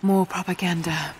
More propaganda.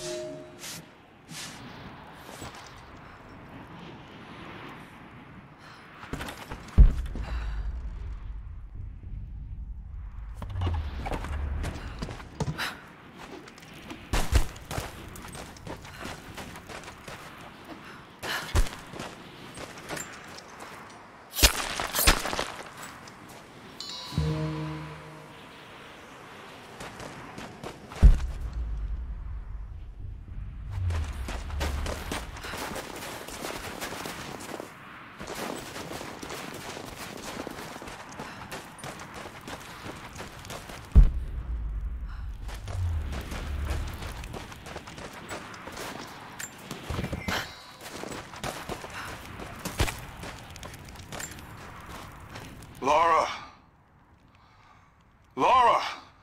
Laura! Laura!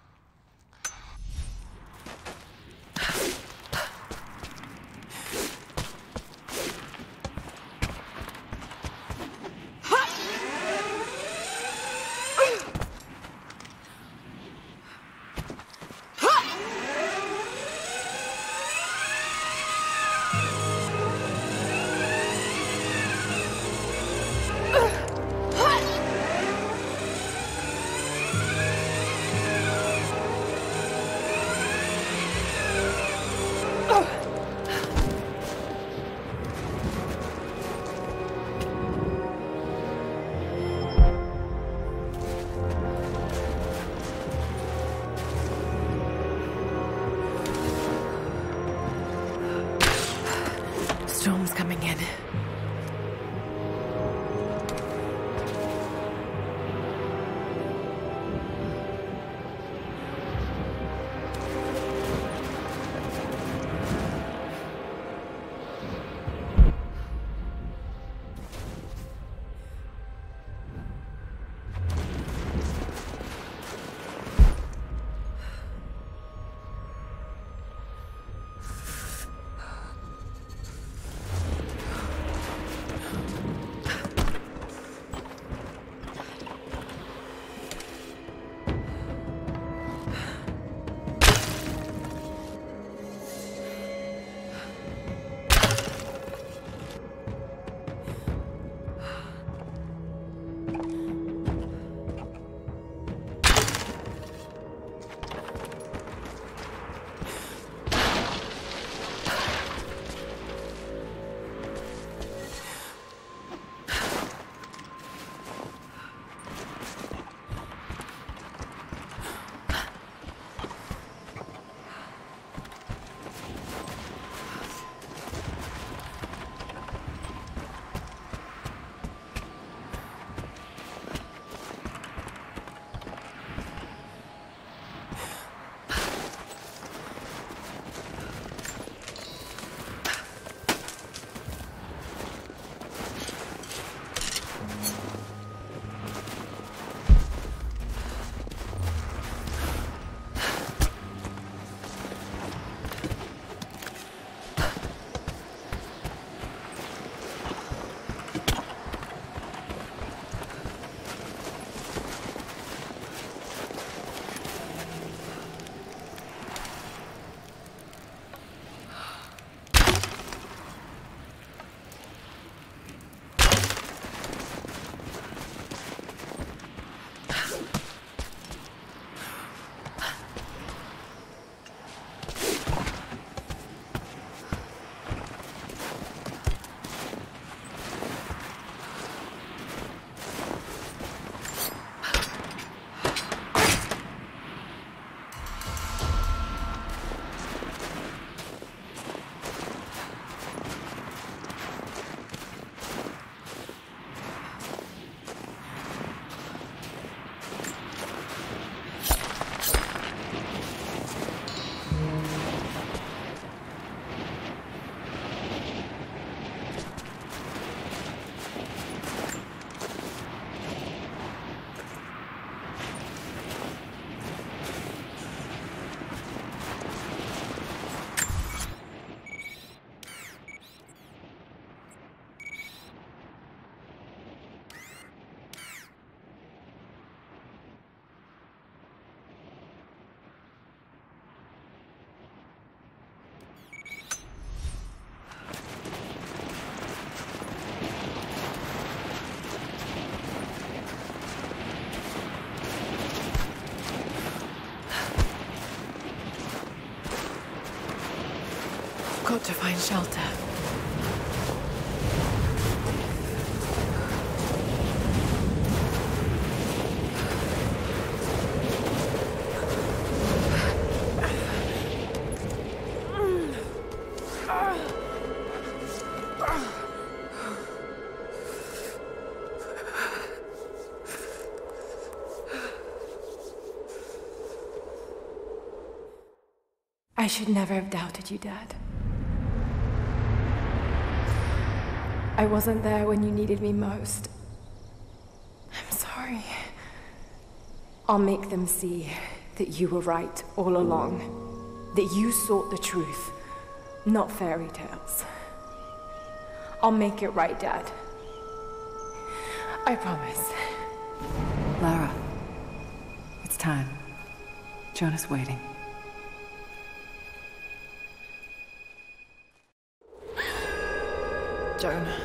Storm's coming in. I've got to find shelter. I should never have doubted you, Dad. I wasn't there when you needed me most. I'm sorry. I'll make them see that you were right all along. That you sought the truth, not fairy tales. I'll make it right, Dad. I promise. Lara, it's time. Jonah's waiting. Jonah.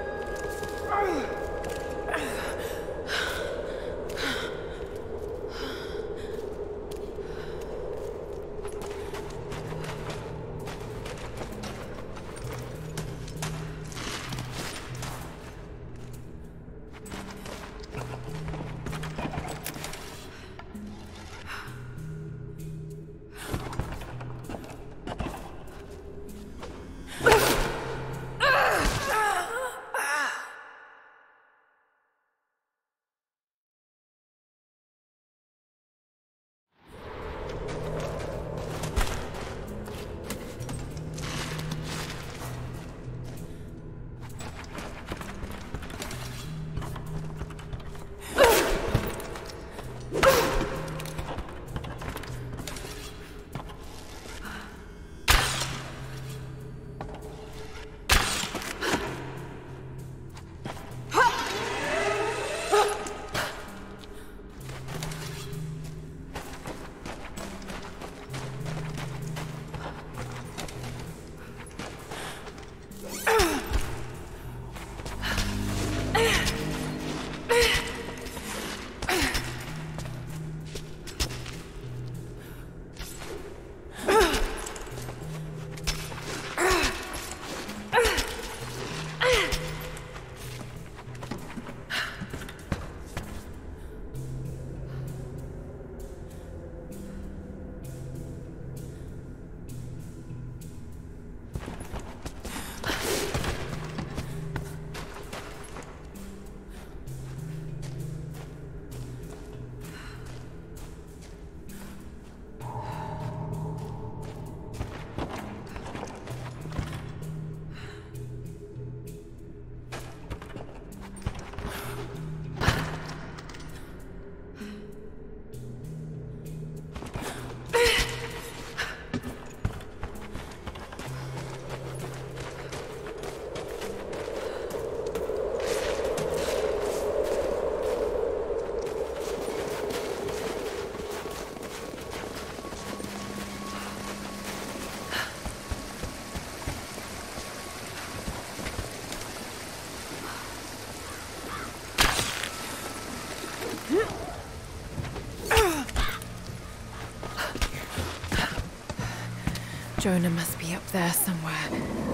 Jonah must be up there somewhere.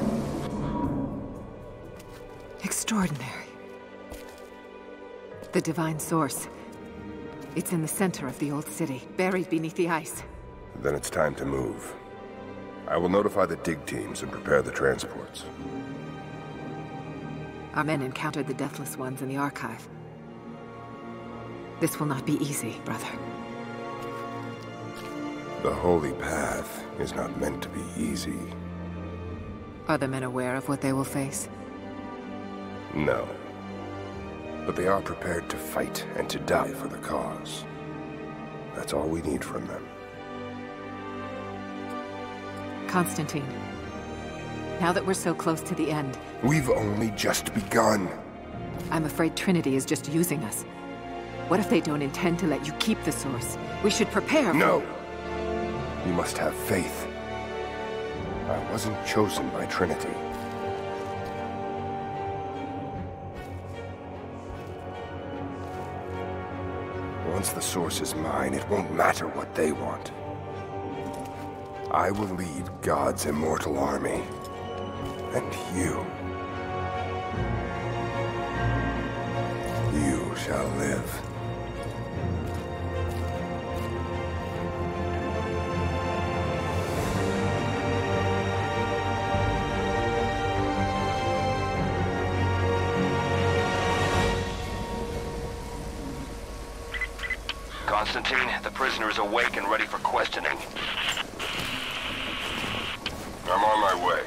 Extraordinary. The divine source. It's in the center of the old city, buried beneath the ice. Then it's time to move. I will notify the dig teams and prepare the transports. Our men encountered the Deathless Ones in the archive. This will not be easy, brother. The Holy Path is not meant to be easy. Are the men aware of what they will face? No. But they are prepared to fight and to die for the cause. That's all we need from them. Constantine, now that we're so close to the end... We've only just begun. I'm afraid Trinity is just using us. What if they don't intend to let you keep the source? We should prepare for... No! You must have faith. I wasn't chosen by Trinity. Once the source is mine, it won't matter what they want. I will lead God's immortal army. And you. You shall live. Constantine, the prisoner is awake and ready for questioning. I'm on my way.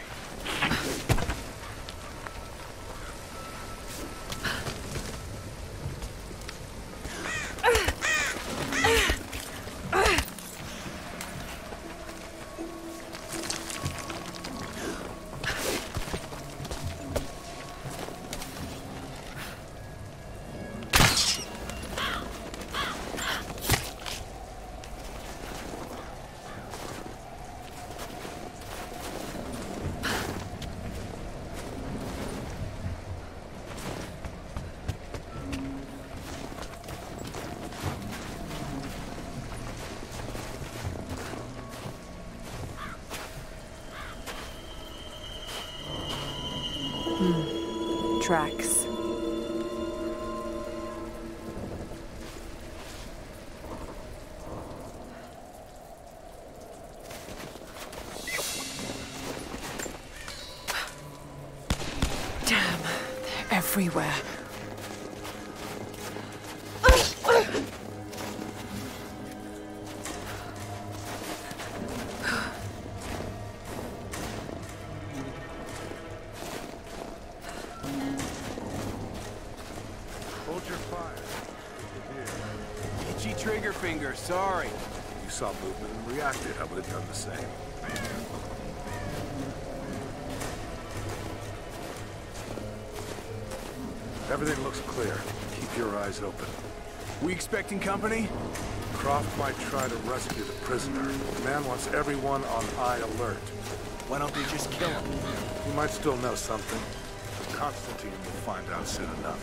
Tracks. Damn, they're everywhere. Hold your fire. Itchy trigger finger, sorry. You saw movement and reacted. I would have done the same. Everything looks clear. Keep your eyes open. We expecting company? Croft might try to rescue the prisoner. The man wants everyone on high alert. Why don't they just kill him? He might still know something. Constantine will find out soon enough.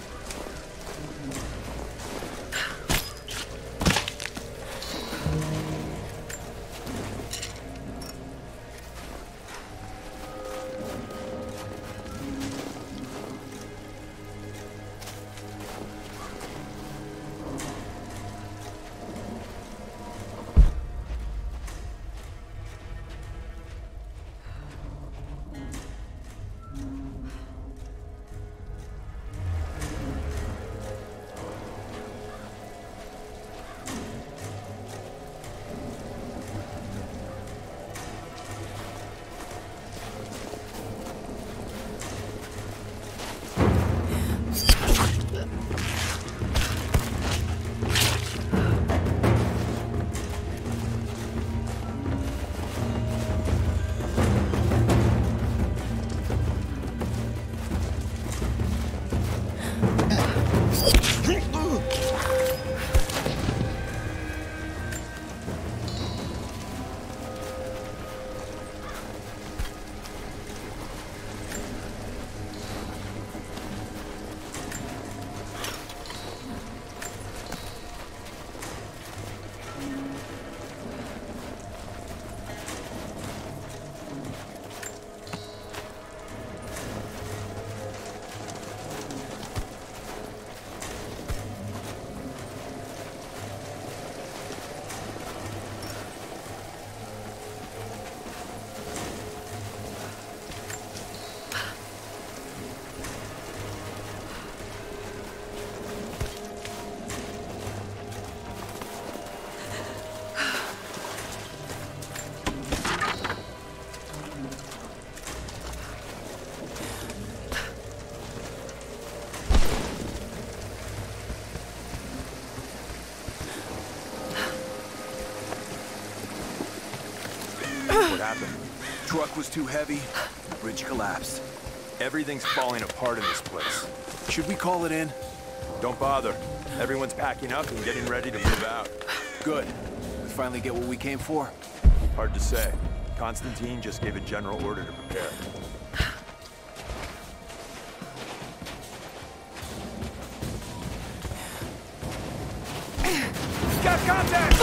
What happened? Truck was too heavy, the bridge collapsed. Everything's falling apart in this place. Should we call it in? Don't bother. Everyone's packing up and getting ready to move out. Good. We finally get what we came for. Hard to say. Constantine just gave a general order to prepare. Got contact!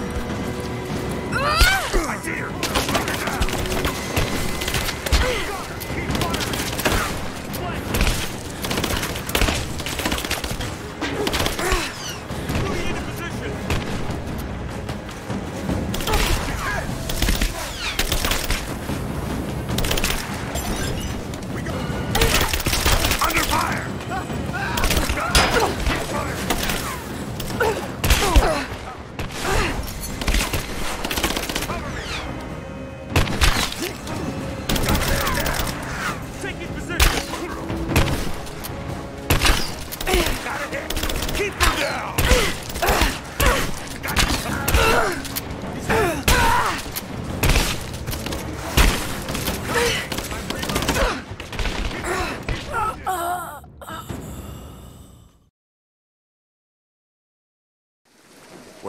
I see her!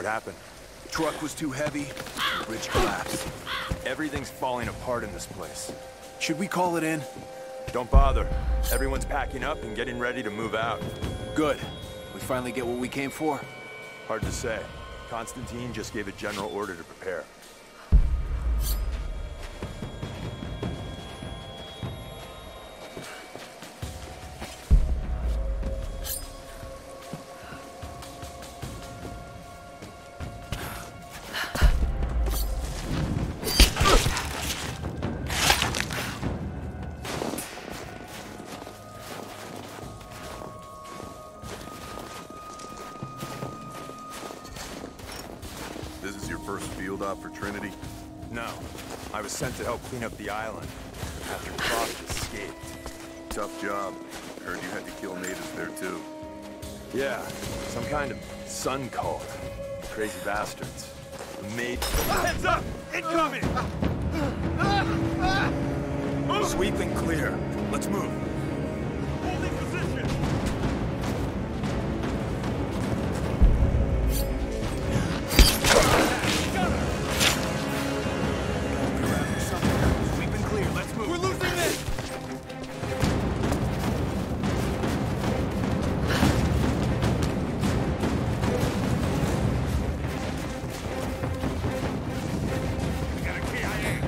happened? The truck was too heavy, the bridge collapsed. Everything's falling apart in this place. Should we call it in? Don't bother. Everyone's packing up and getting ready to move out. Good. We finally get what we came for? Hard to say. Constantine just gave a general order to prepare. This is your first field op for Trinity? No. I was sent to help clean up the island after Croft escaped. Tough job. Heard you had to kill natives there too. Yeah, some kind of sun cult. Crazy bastards. Made... Heads up! Incoming! Sweep and clear. Let's move. Holding position! Sweep and clear, let's move. We're losing this! We got a KIA.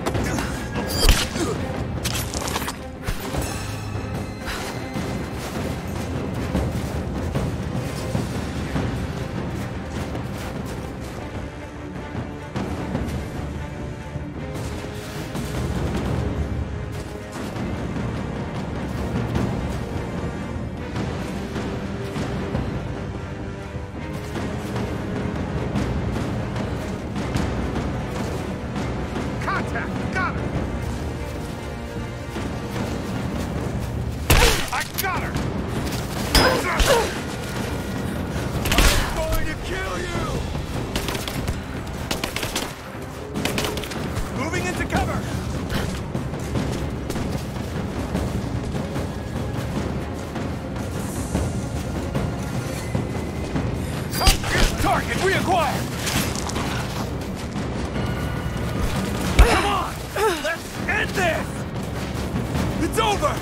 Contact! Got her! I got her! I'm going to kill you! Moving into cover! Target reacquired! Come on! Let's end this! It's over!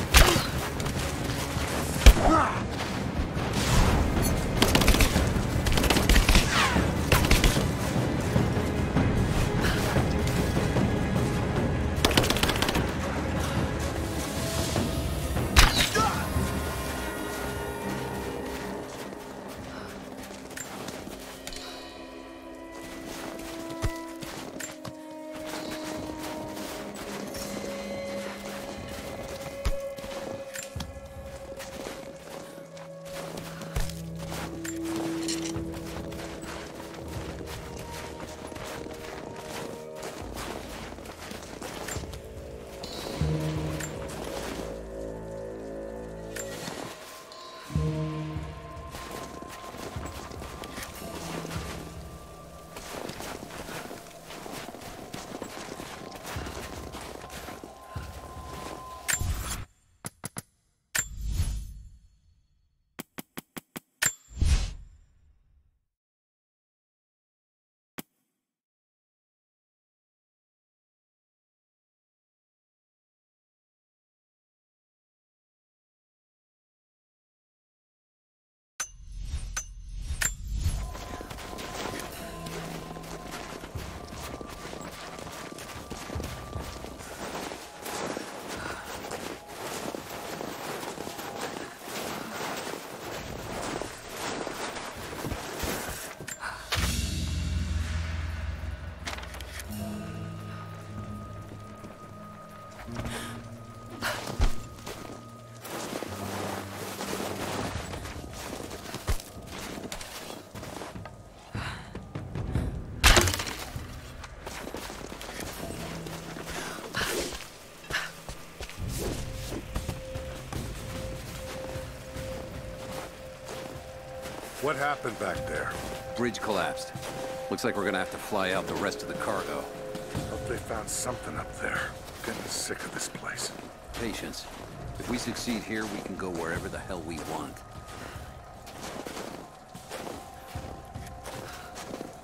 What happened back there? Bridge collapsed. Looks like we're gonna have to fly out the rest of the cargo. Hope they found something up there. Getting sick of this place. Patience. If we succeed here, we can go wherever the hell we want.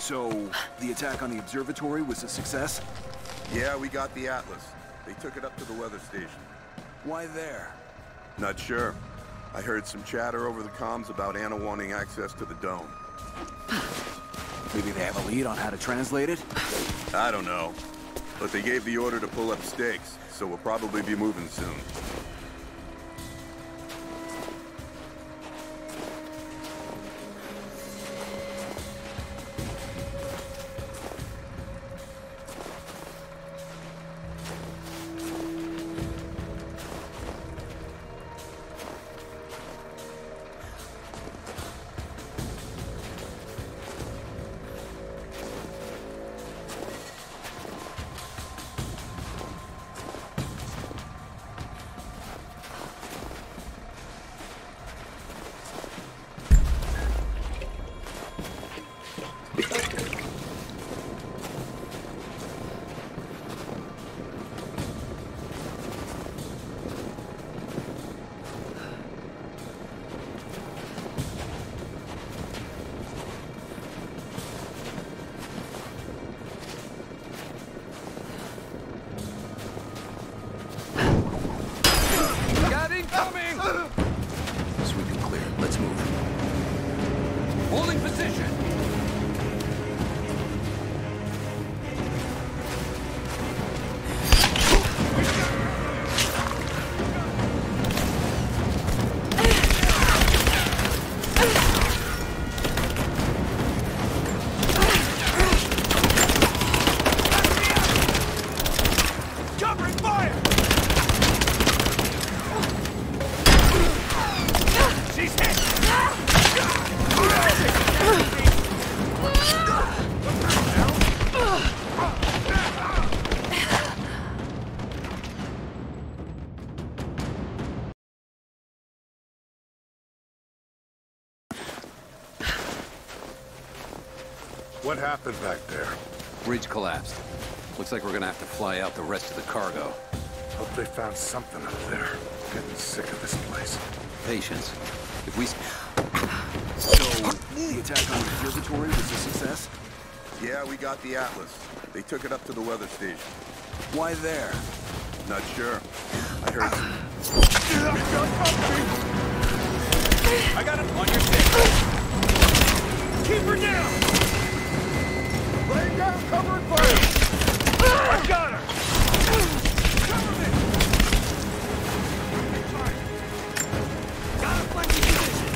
So, the attack on the observatory was a success? Yeah, we got the Atlas. They took it up to the weather station. Why there? Not sure. I heard some chatter over the comms about Anna wanting access to the dome. Maybe they have a lead on how to translate it? I don't know. But they gave the order to pull up stakes, so we'll probably be moving soon. Sweeping clear. Let's move. Holding position. Covering fire! She's hit! What happened back there? Bridge collapsed. Looks like we're gonna have to fly out the rest of the cargo. Hope they found something up there. Getting sick of this place. Patience. If we... So, the attack on the observatory was a success? Yeah, we got the Atlas. They took it up to the weather station. Why there? Not sure. I heard some... I got him on your stick! Keep her down! Laying down cover and fire! I got her! Cover me! Got a flanking position!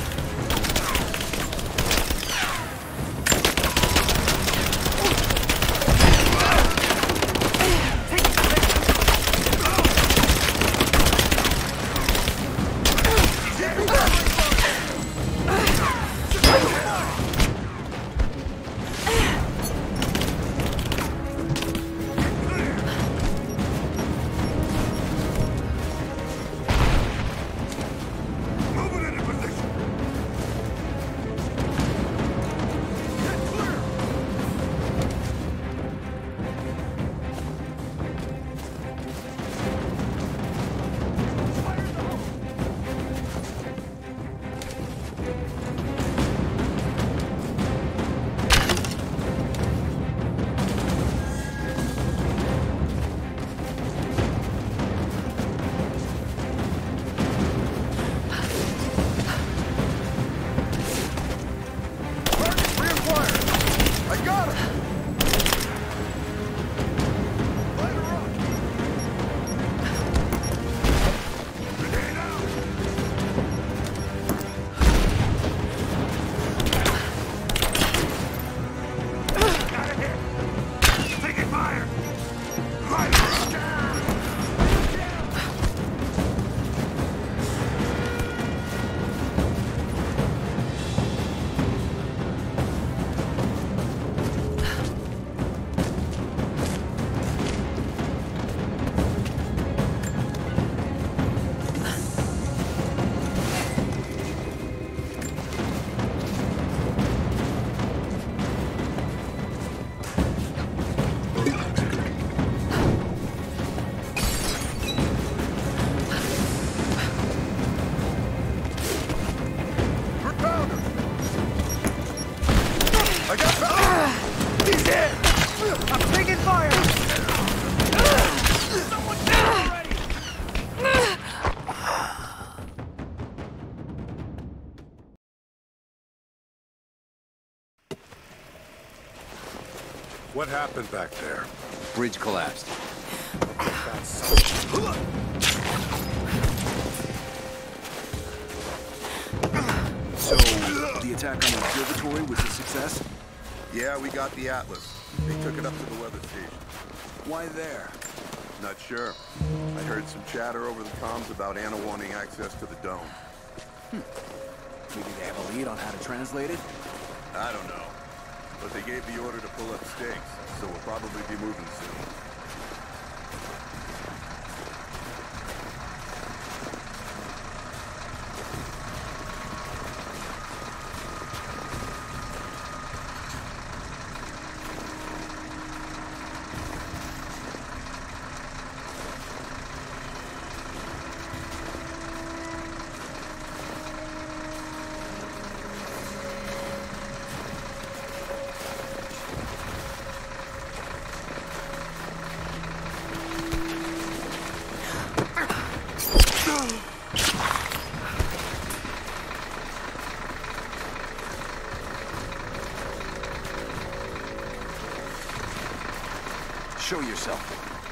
What happened back there? Bridge collapsed. So, the attack on the observatory was a success? Yeah, we got the Atlas. They took it up to the weather station. Why there? Not sure. I heard some chatter over the comms about Anna wanting access to the dome. Maybe they have a lead on how to translate it? I don't know. But they gave the order to pull up stakes, so we'll probably be moving soon. Show yourself.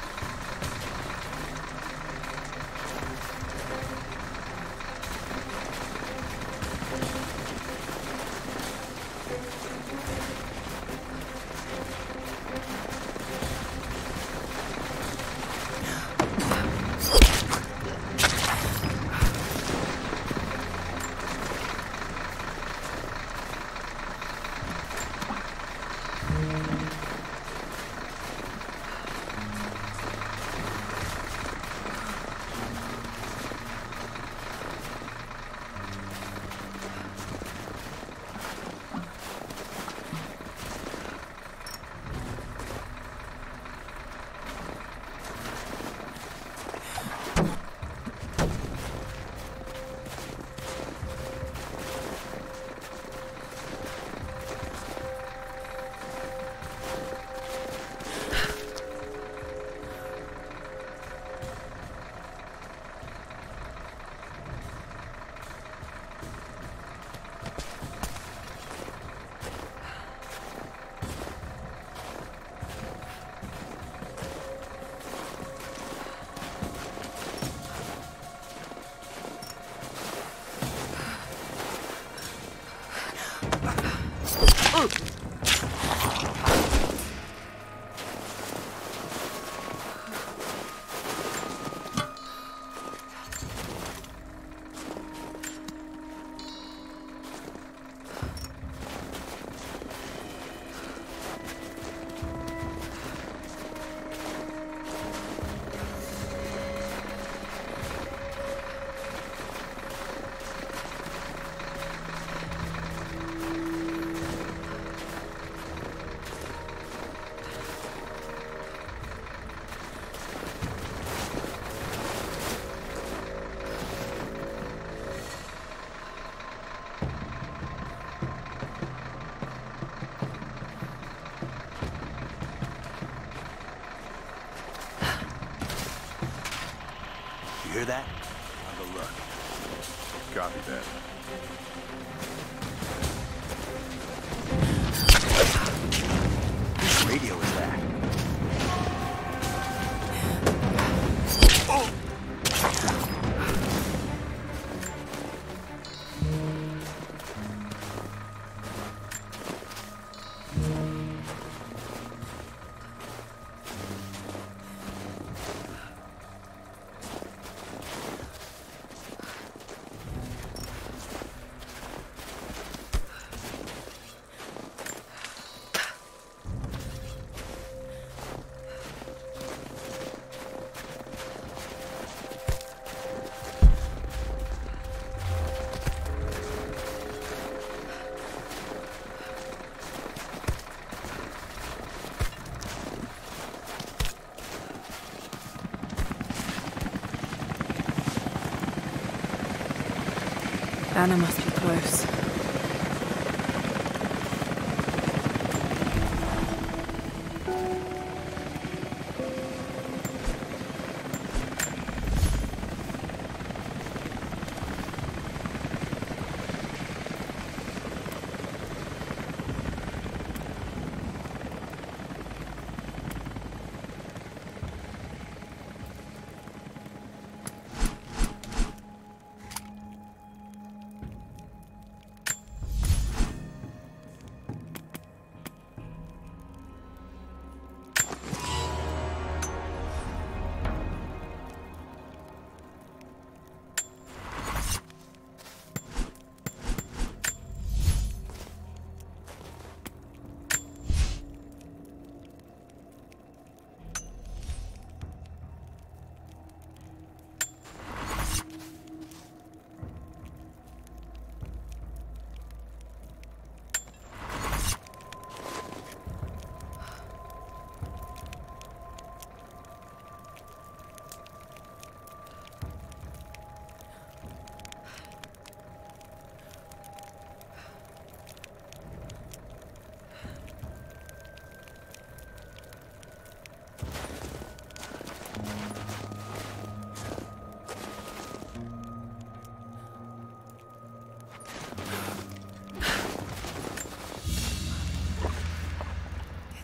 You hear that? On the look. Copy that. Whose radio is that? Anna must be close.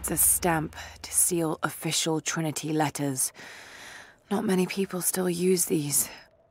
It's a stamp to seal official Trinity letters. Not many people still use these.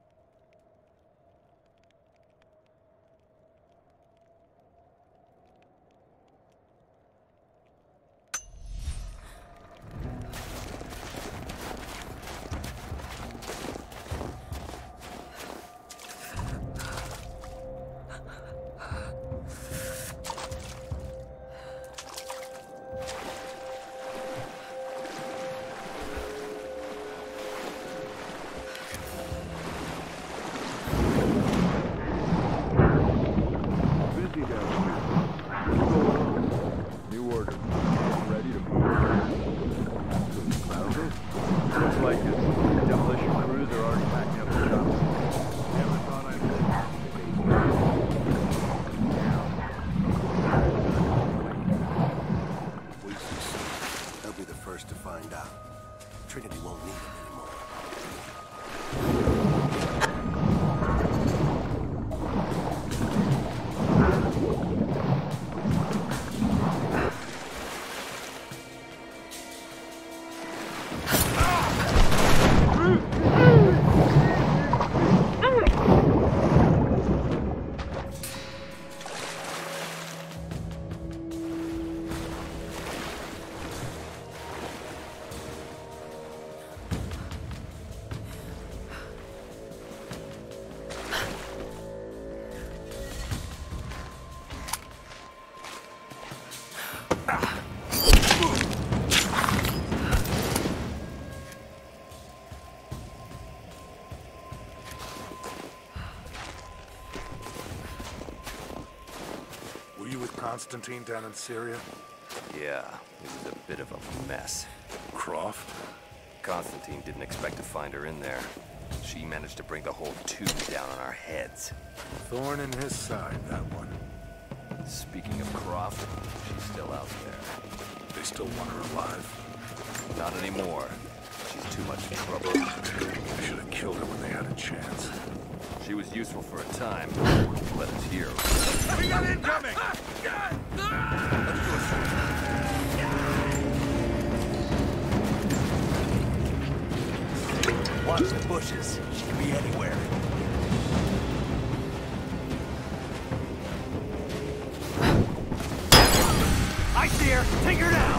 Constantine down in Syria? Yeah, it was a bit of a mess. Croft? Constantine didn't expect to find her in there. She managed to bring the whole tube down on our heads. Thorn in his side, that one. Speaking of Croft, she's still out there. They still want her alive? Not anymore. She's too much trouble. They should have killed her when they had a chance. She was useful for a time. Let us hear. We got incoming! Watch the bushes. She could be anywhere. I see her! Take her down!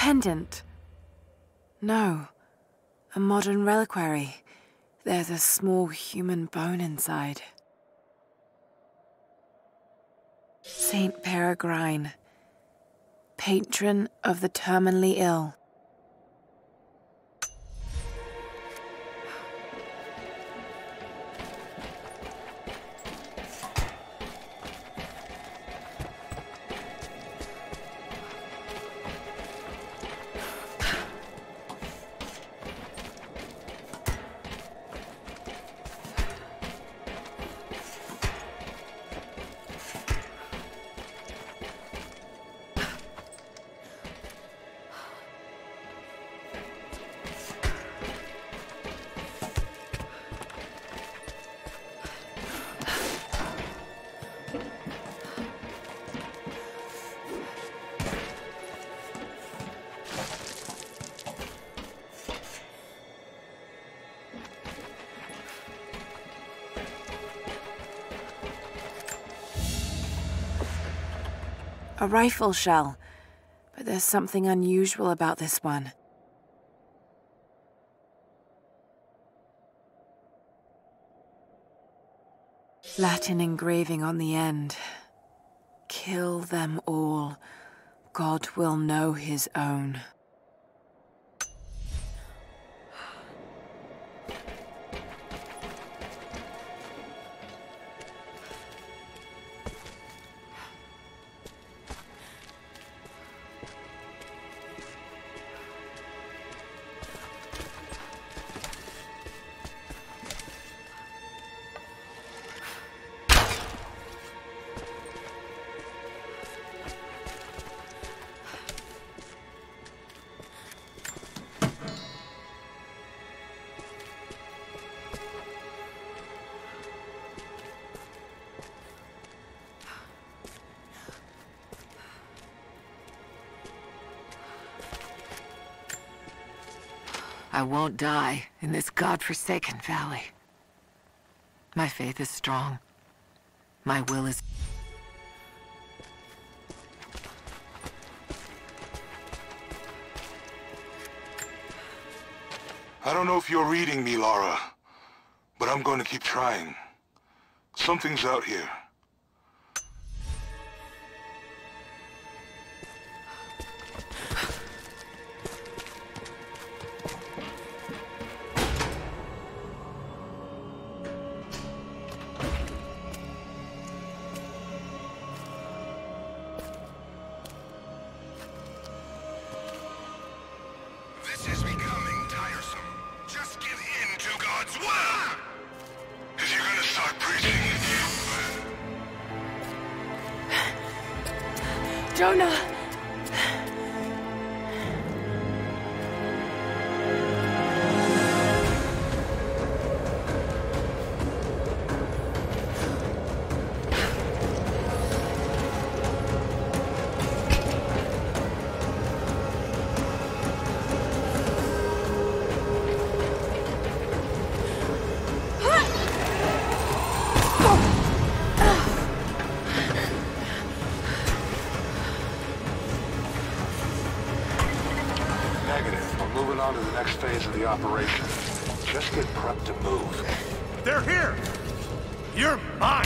pendant. No. A modern reliquary. There's a small human bone inside. Saint Peregrine, patron of the terminally ill. A rifle shell, but there's something unusual about this one. Latin engraving on the end. Kill them all. God will know his own. I won't die in this godforsaken valley. My faith is strong. My will is... I don't know if you're reading me, Lara, but I'm going to keep trying. Something's out here. Jonah! On to the next phase of the operation. Just get prepped to move. They're here! You're mine!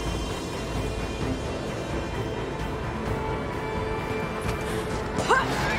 Ha!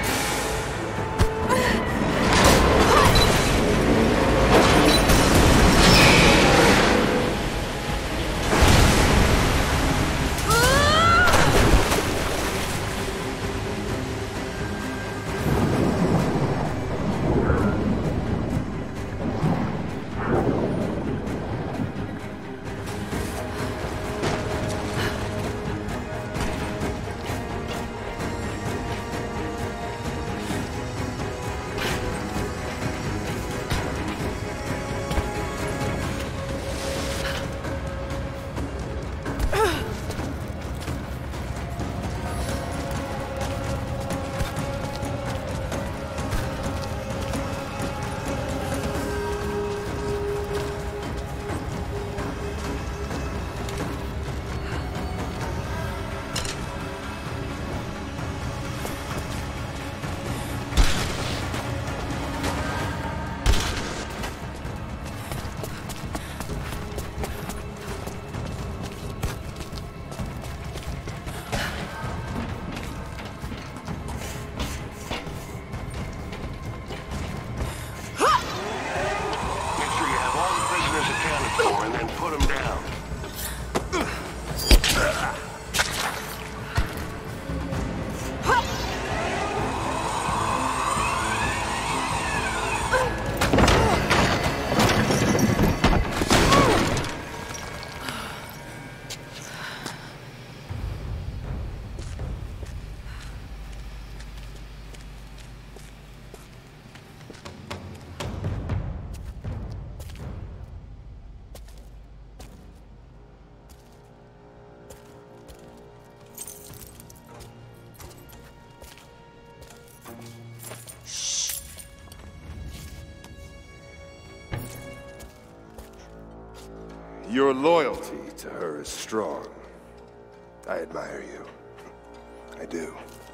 Your loyalty to her is strong. I admire you. I do.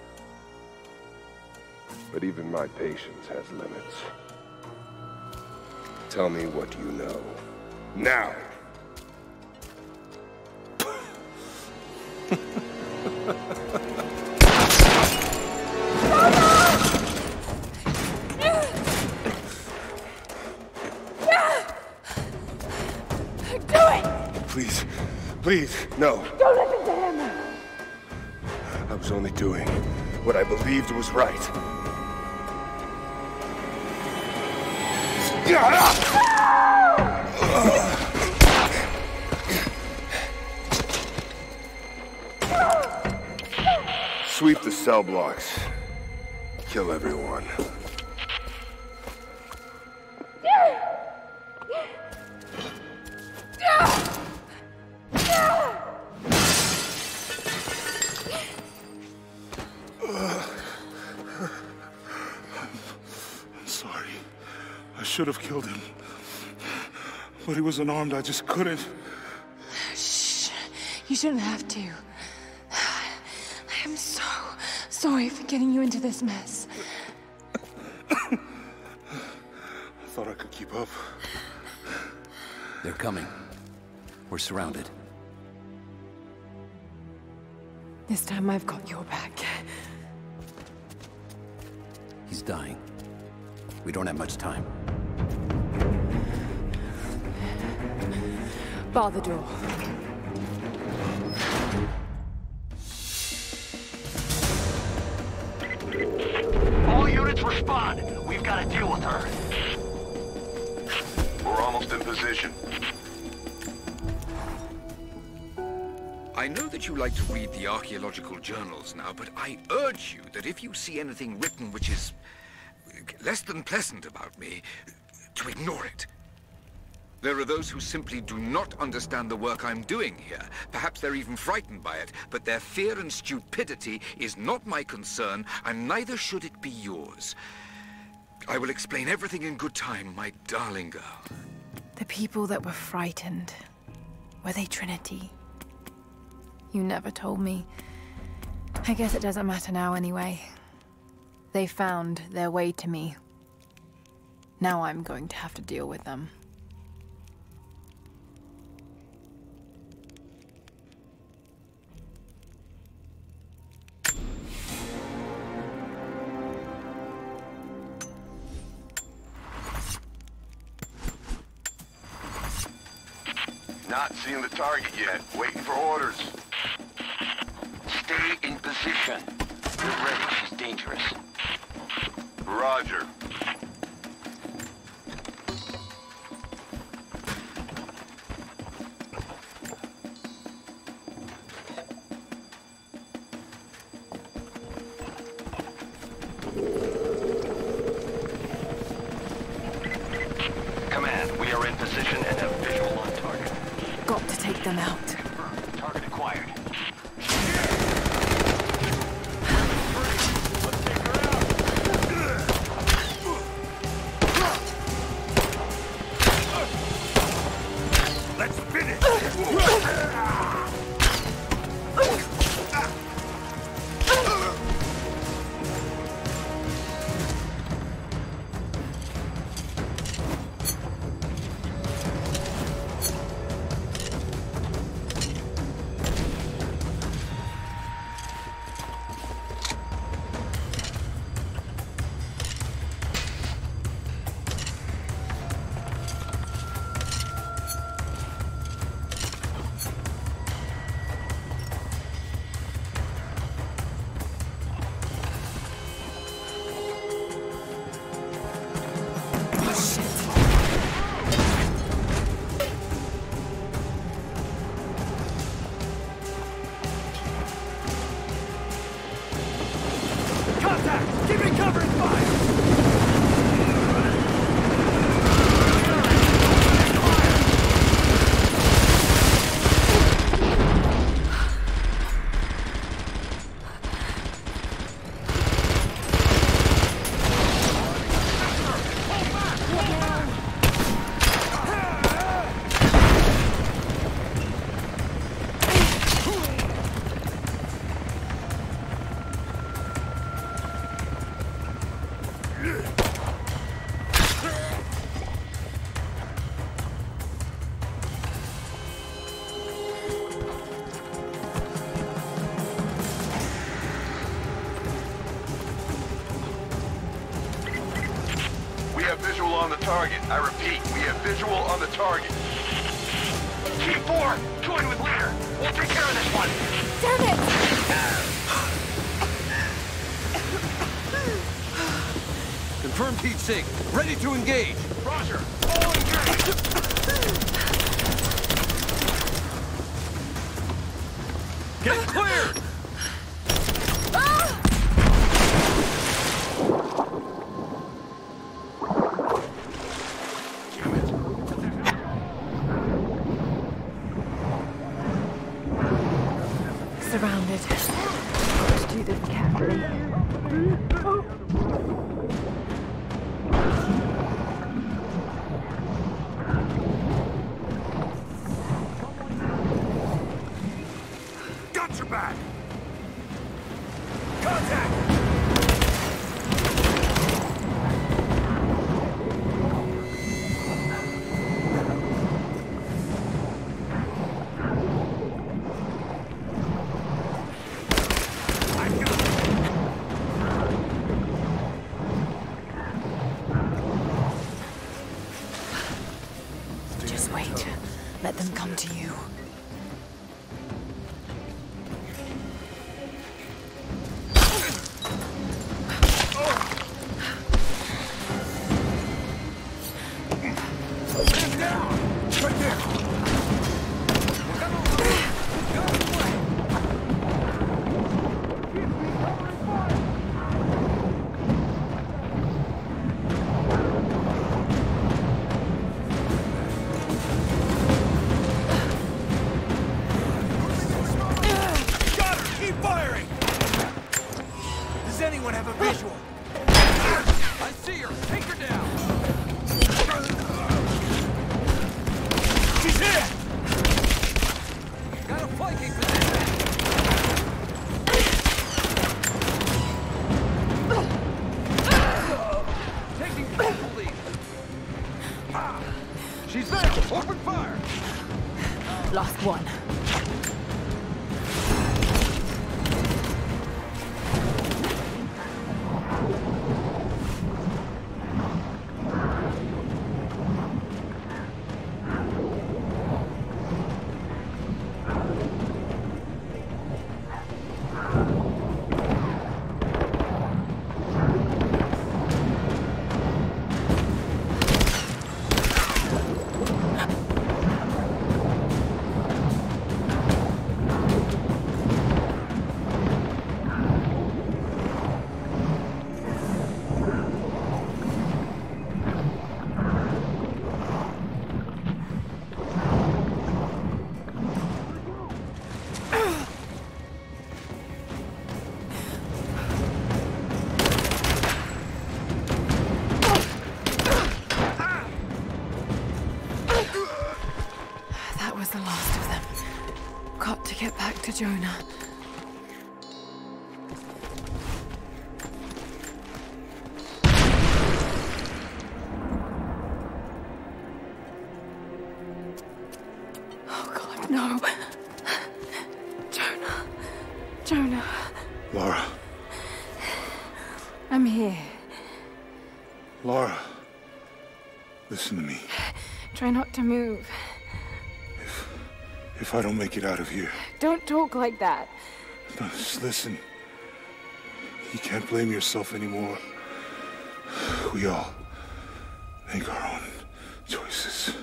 But even my patience has limits. Tell me what you know. Now! Please, please, no. Don't listen to him! I was only doing what I believed was right. Sweep the cell blocks. Kill everyone. I should have killed him. But he was unarmed, I just couldn't. Shh. You shouldn't have to. I am so sorry for getting you into this mess. I thought I could keep up. They're coming. We're surrounded. This time I've got your back. He's dying. We don't have much time. Bar the door. All units respond. We've got to deal with her. We're almost in position. I know that you like to read the archaeological journals now, but I urge you that if you see anything written which is less than pleasant about me, to ignore it. There are those who simply do not understand the work I'm doing here. Perhaps they're even frightened by it, but their fear and stupidity is not my concern, and neither should it be yours. I will explain everything in good time, my darling girl. The people that were frightened, were they Trinity? You never told me. I guess it doesn't matter now anyway. They found their way to me. Now I'm going to have to deal with them. Not seeing the target yet. Waiting for orders. Stay in position. Get ready, she's dangerous. Roger. Command, we are in position and have visual on target. Got to take them out. Confirmed. Target acquired. Let's finish! target. I repeat, we have visual on the target. Team 4, join with leader. We'll take care of this one. Damn it! Confirmed heat sink. Ready to engage. Roger. All engaged. Get cleared! Surrounded. Let's do this carefully. Got your back. Contact. Just wait. Let them come to you. Got her! Keep firing! Does anyone have a visual? I see her! Take her down! She's hit! Got a flanking position! Taking careful lead! She's there! Open fire! Last one. That was the last of them. Got to get back to Jonah. Oh God, no. Jonah. Jonah. Lara. I'm here. Lara. Listen to me. Try not to move. If I don't make it out of here, Don't talk like that. no, just listen. You can't blame yourself anymore. We all make our own choices.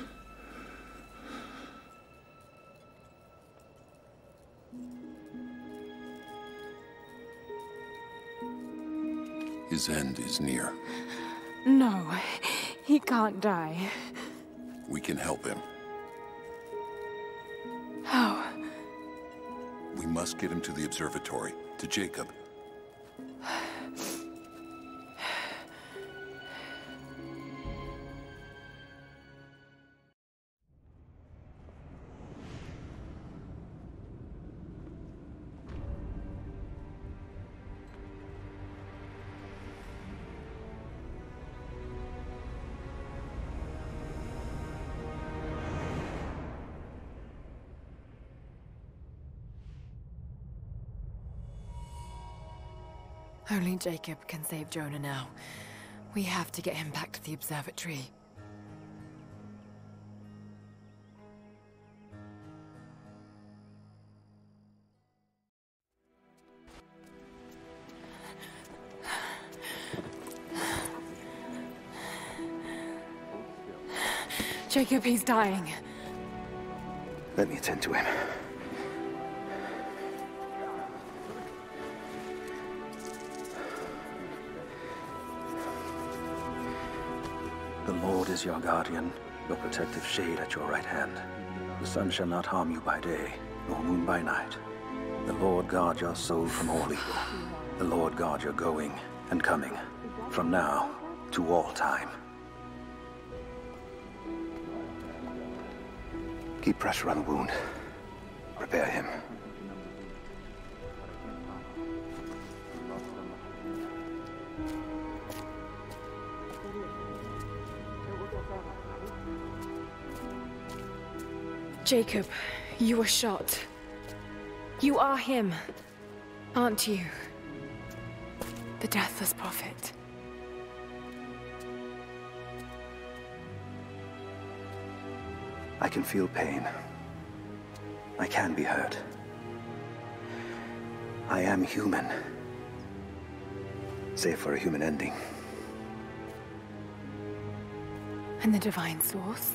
His end is near. No, he can't die. We can help him. How? We must get him to the observatory, to Jacob. Only Jacob can save Jonah now. We have to get him back to the observatory. Jacob, he's dying. Let me attend to him. The Lord is your guardian, your protective shade at your right hand. The sun shall not harm you by day, nor moon by night. The Lord guard your soul from all evil. The Lord guard your going and coming, from now to all time. Keep pressure on the wound. Prepare him. Jacob, you were shot. You are him, aren't you? The Deathless Prophet. I can feel pain. I can be hurt. I am human. Save for a human ending. And the Divine Source?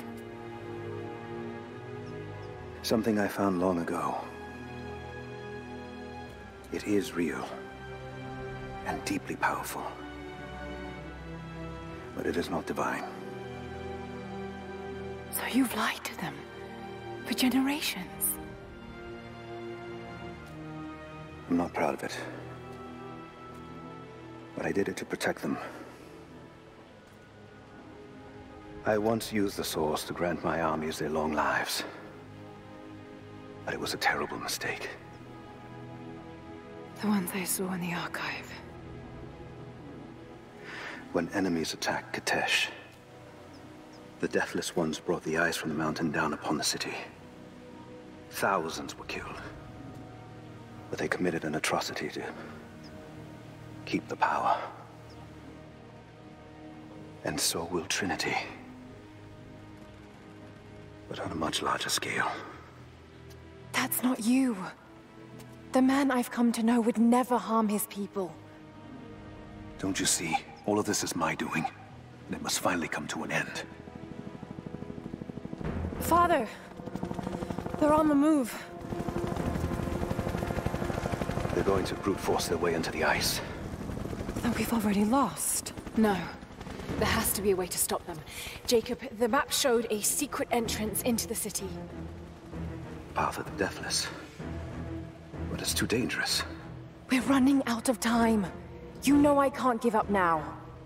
Something I found long ago. It is real. And deeply powerful. But it is not divine. So you've lied to them. For generations. I'm not proud of it. But I did it to protect them. I once used the Source to grant my armies their long lives. But it was a terrible mistake. The ones I saw in the archive. When enemies attacked Katesh, the Deathless Ones brought the ice from the mountain down upon the city. Thousands were killed. But they committed an atrocity to keep the power. And so will Trinity. But on a much larger scale. That's not you. The man I've come to know would never harm his people. Don't you see? All of this is my doing. And it must finally come to an end. Father! They're on the move. They're going to brute force their way into the ice. Then we've already lost. No. There has to be a way to stop them. Jacob, the map showed a secret entrance into the city. Path of the Deathless. But it's too dangerous. We're running out of time. You know I can't give up now.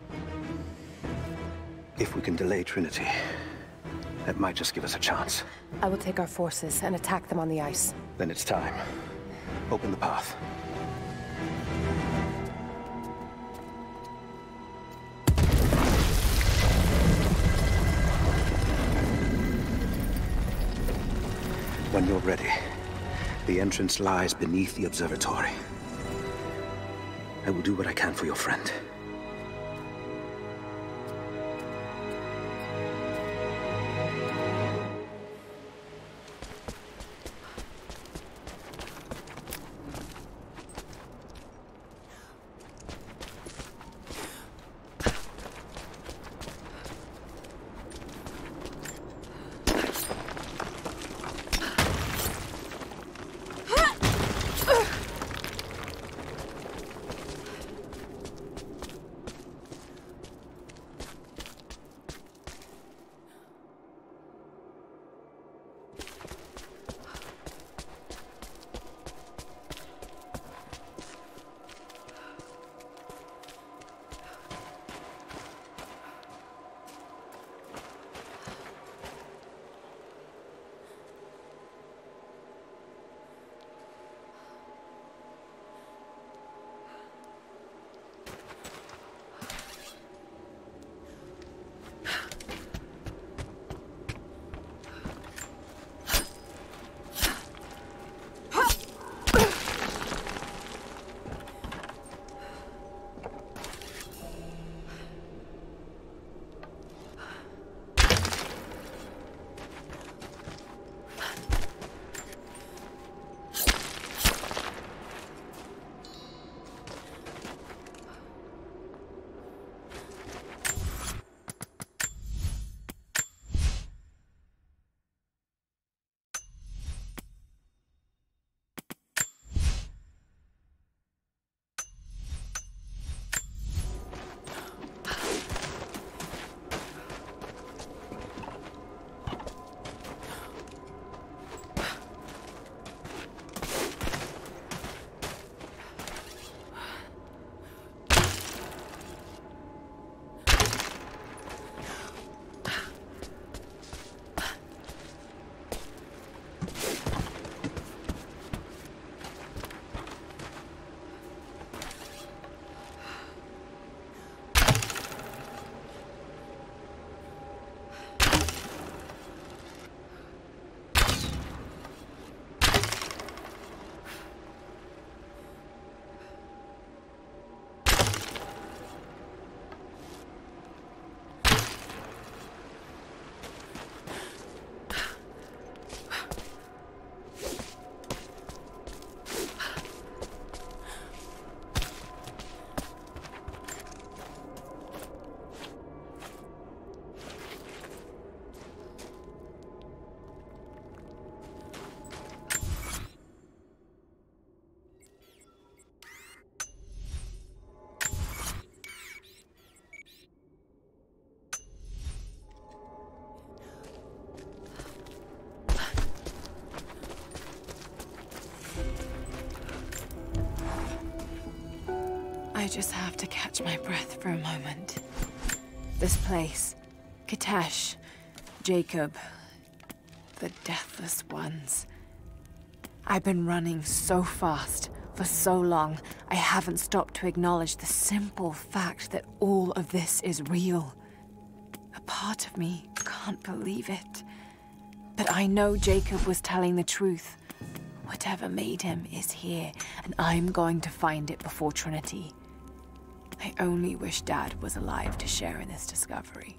If we can delay Trinity, that might just give us a chance. I will take our forces and attack them on the ice. Then it's time. Open the path. When you're ready, the entrance lies beneath the observatory. I will do what I can for your friend. I just have to catch my breath for a moment. This place, Kitesh, Jacob, the Deathless Ones. I've been running so fast for so long, I haven't stopped to acknowledge the simple fact that all of this is real. A part of me can't believe it. But I know Jacob was telling the truth. Whatever made him is here, and I'm going to find it before Trinity. I only wish Dad was alive to share in this discovery.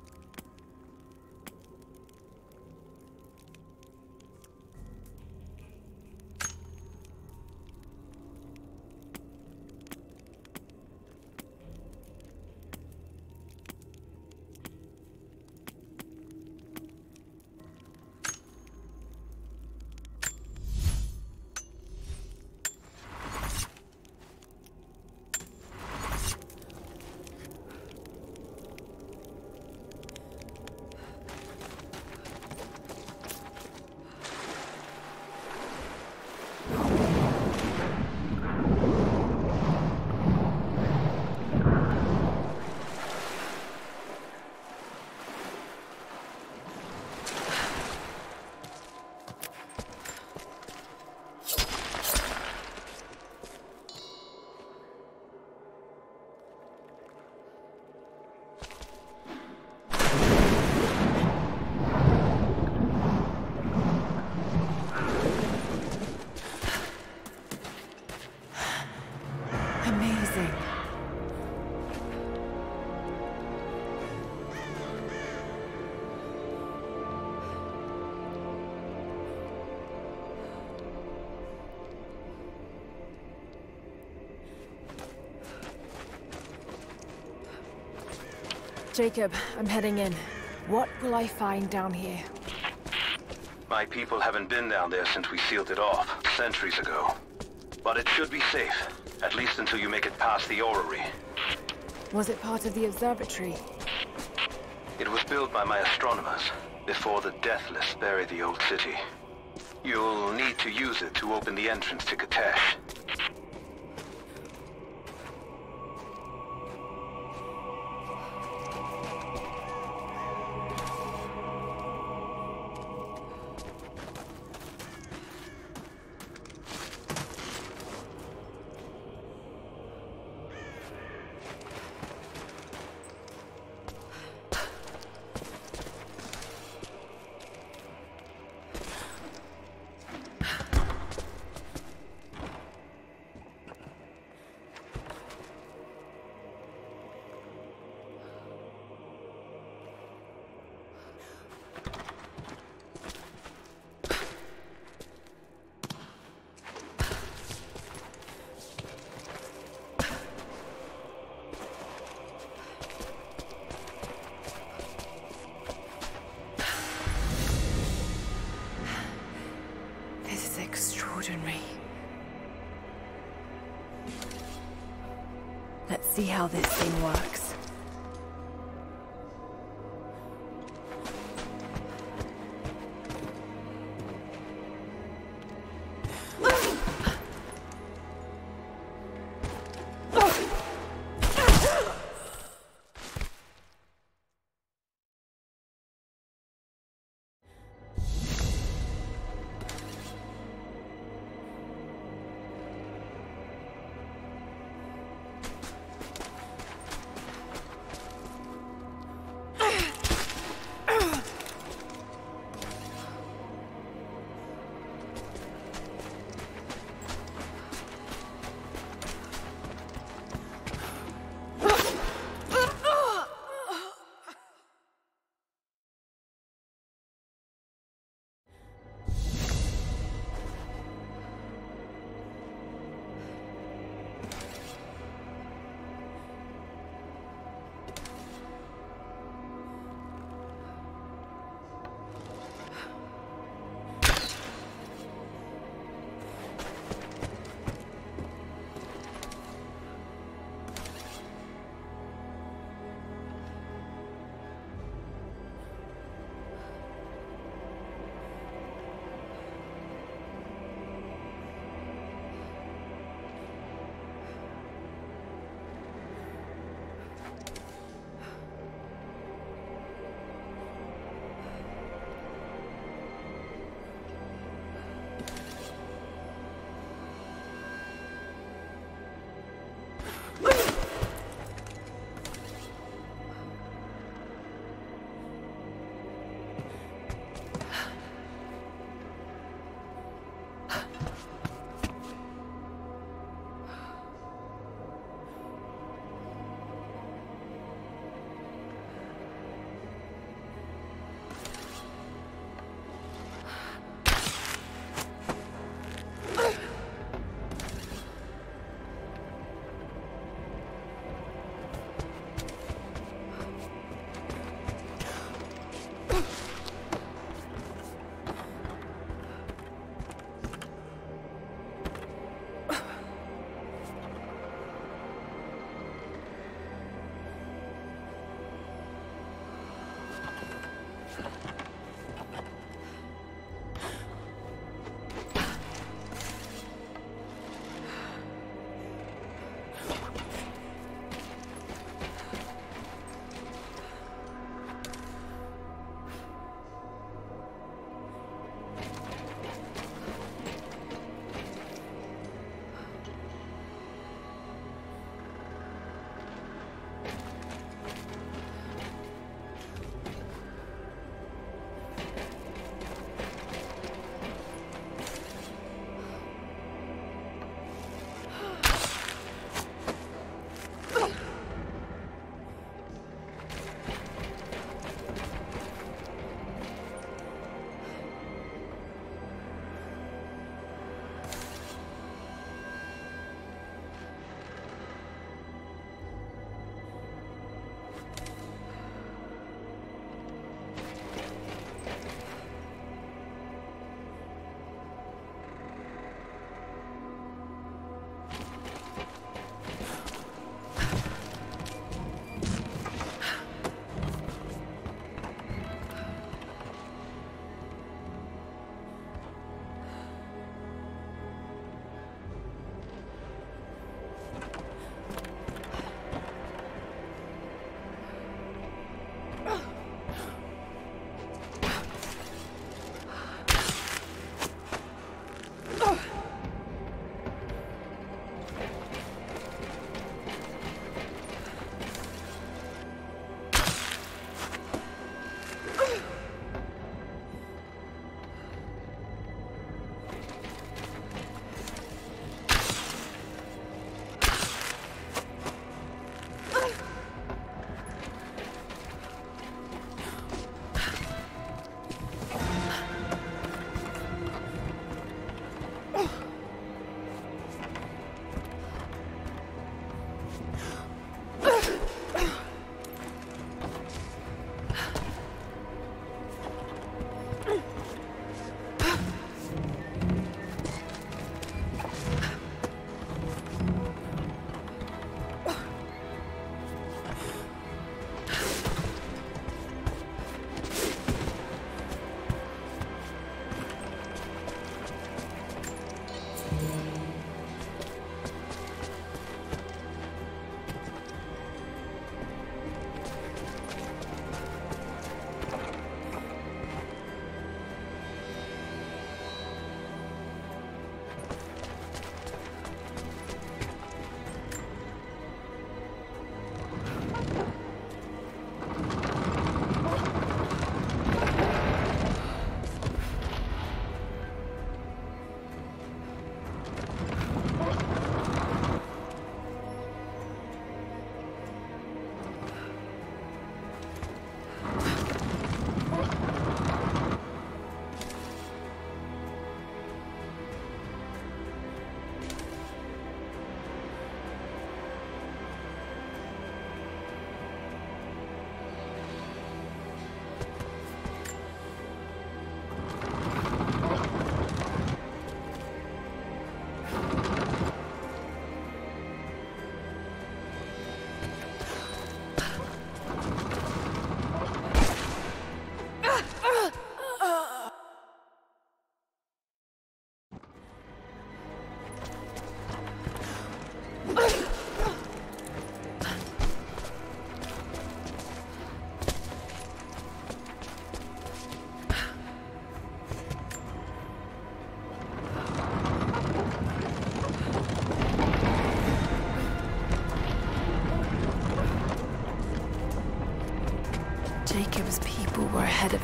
Jacob, I'm heading in. What will I find down here? My people haven't been down there since we sealed it off, centuries ago. But it should be safe, at least until you make it past the orrery. Was it part of the observatory? It was built by my astronomers, before the Deathless buried the old city. You'll need to use it to open the entrance to Kitesh. Let's see how this thing works.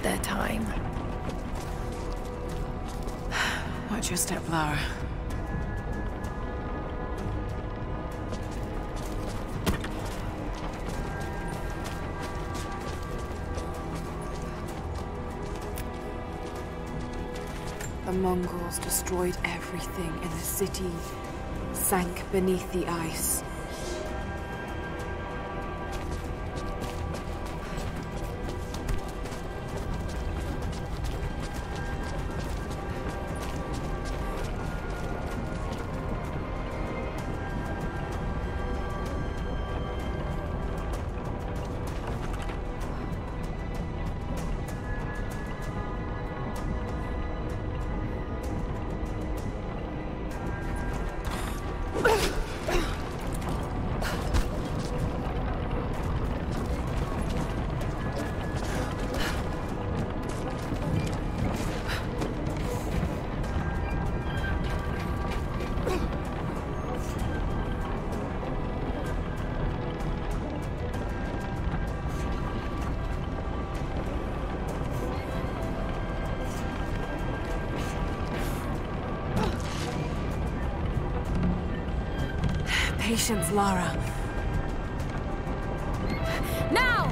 their time. Watch your step, Lara. The Mongols destroyed everything, and the city sank beneath the ice. Patience, Lara. Now!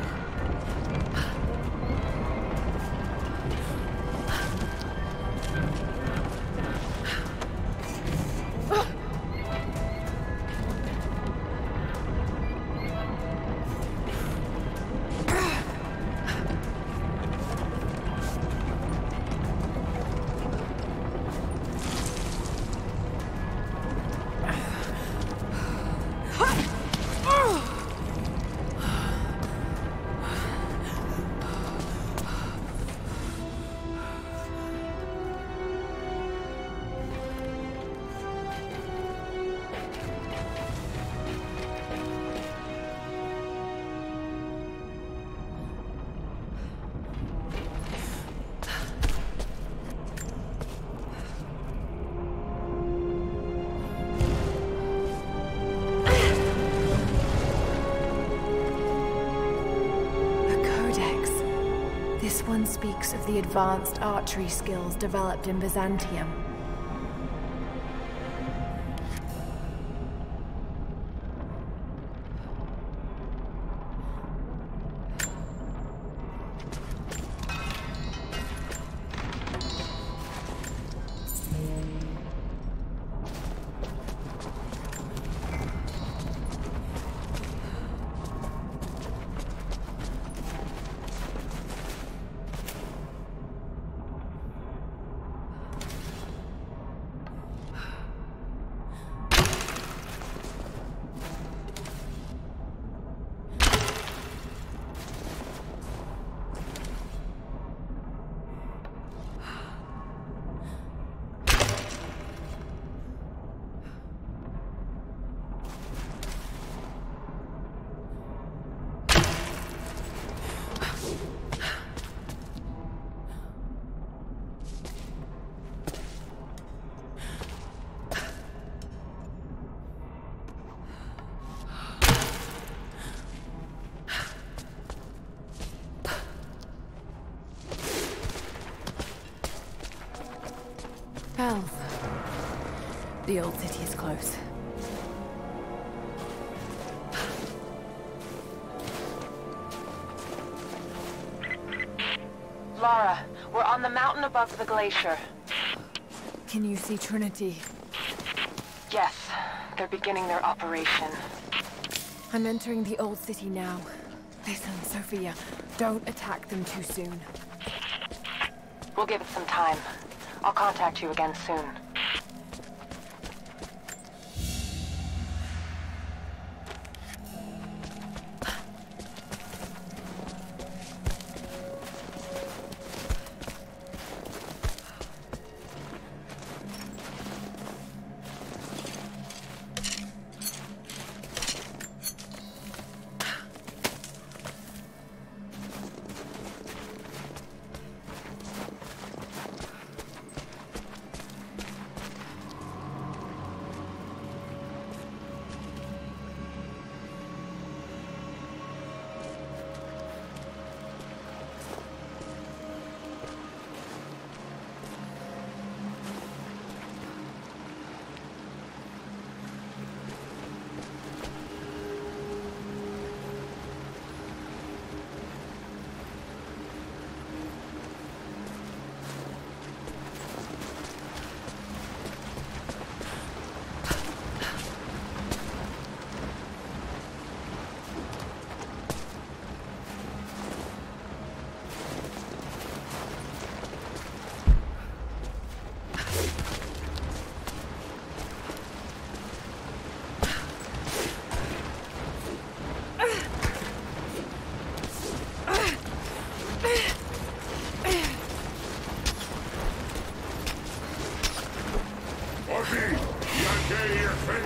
This one speaks of the advanced archery skills developed in Byzantium. Bells. The old city is close. Lara, we're on the mountain above the glacier. Can you see Trinity? Yes, they're beginning their operation. I'm entering the old city now. Listen, Sophia, don't attack them too soon. We'll give it some time. I'll contact you again soon.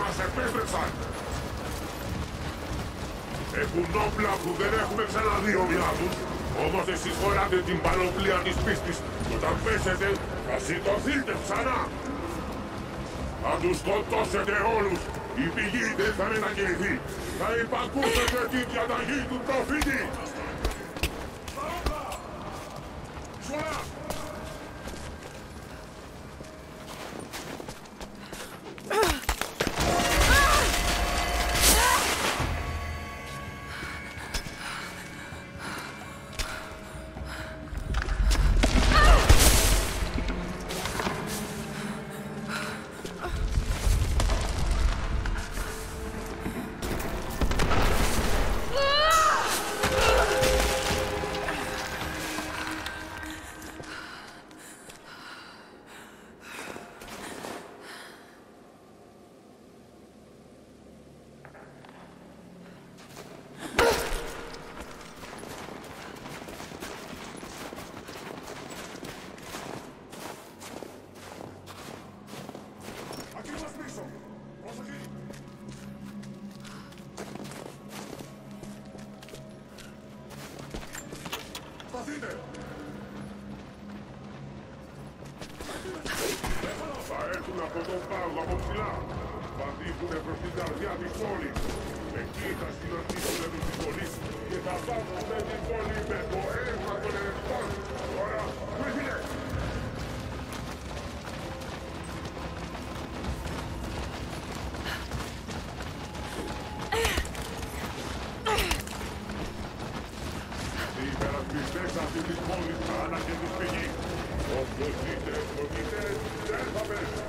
μας επέστρεψαν. Έχουν όπλα που δεν έχουμε ξαναδεί ομοιά τους. Όμως εσείς φοράτε την πανοπλία της πίστης και όταν πέσετε θα σηκωθείτε ξανά. Θα τους σκοτώσετε όλους. Η πηγή δεν θα μετακινηθεί. Θα υπακούσετε την διαταγή του προφήτη. Σωρά! Θα έρθουν από τον πάγο από ψηλά. Θα δείχνουν προς την καρδιά της πόλης. Εκεί θα συναντήσουν τους υπολείς και θα βάψουν την πόλη με το αίμα των ερευνητών. Τώρα, βοηθείτε! Οι υπερασπιστές αυτής της πόλης κάνα και της πηγής. Όποιος δείτε, δεν θα πέσει.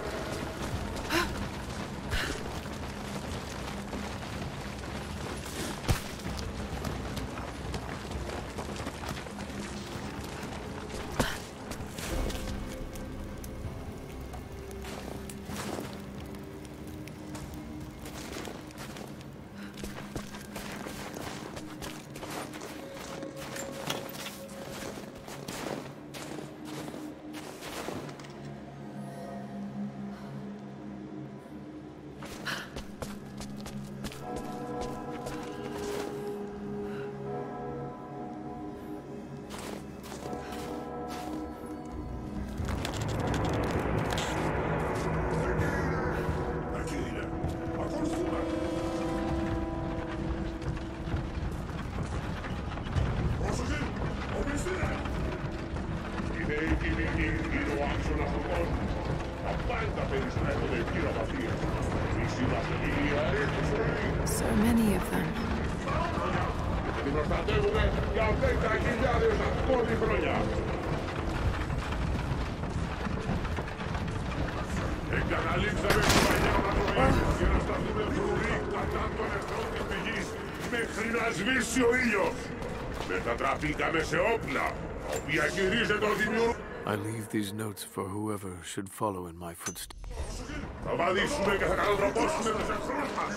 So many of them. Εγκαταλείψαμε την παλιά ανατολή και να σταθούμε φρουροί κατά των εχθρών της πηγής μέχρι να σβήσει ο ήλιος. Μετατραπήκαμε σε όπλα, τα οποία γυρίζεται ο δημιουργός. I leave these notes for whoever should follow in my footsteps. Θα βαδίσουμε και θα καλοτροπώσουμε τους εχθρούς μας.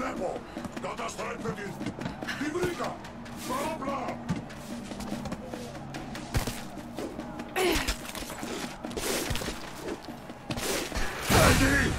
Lepo! Data strajpetin! Hybrida! Sarapla! Eddie!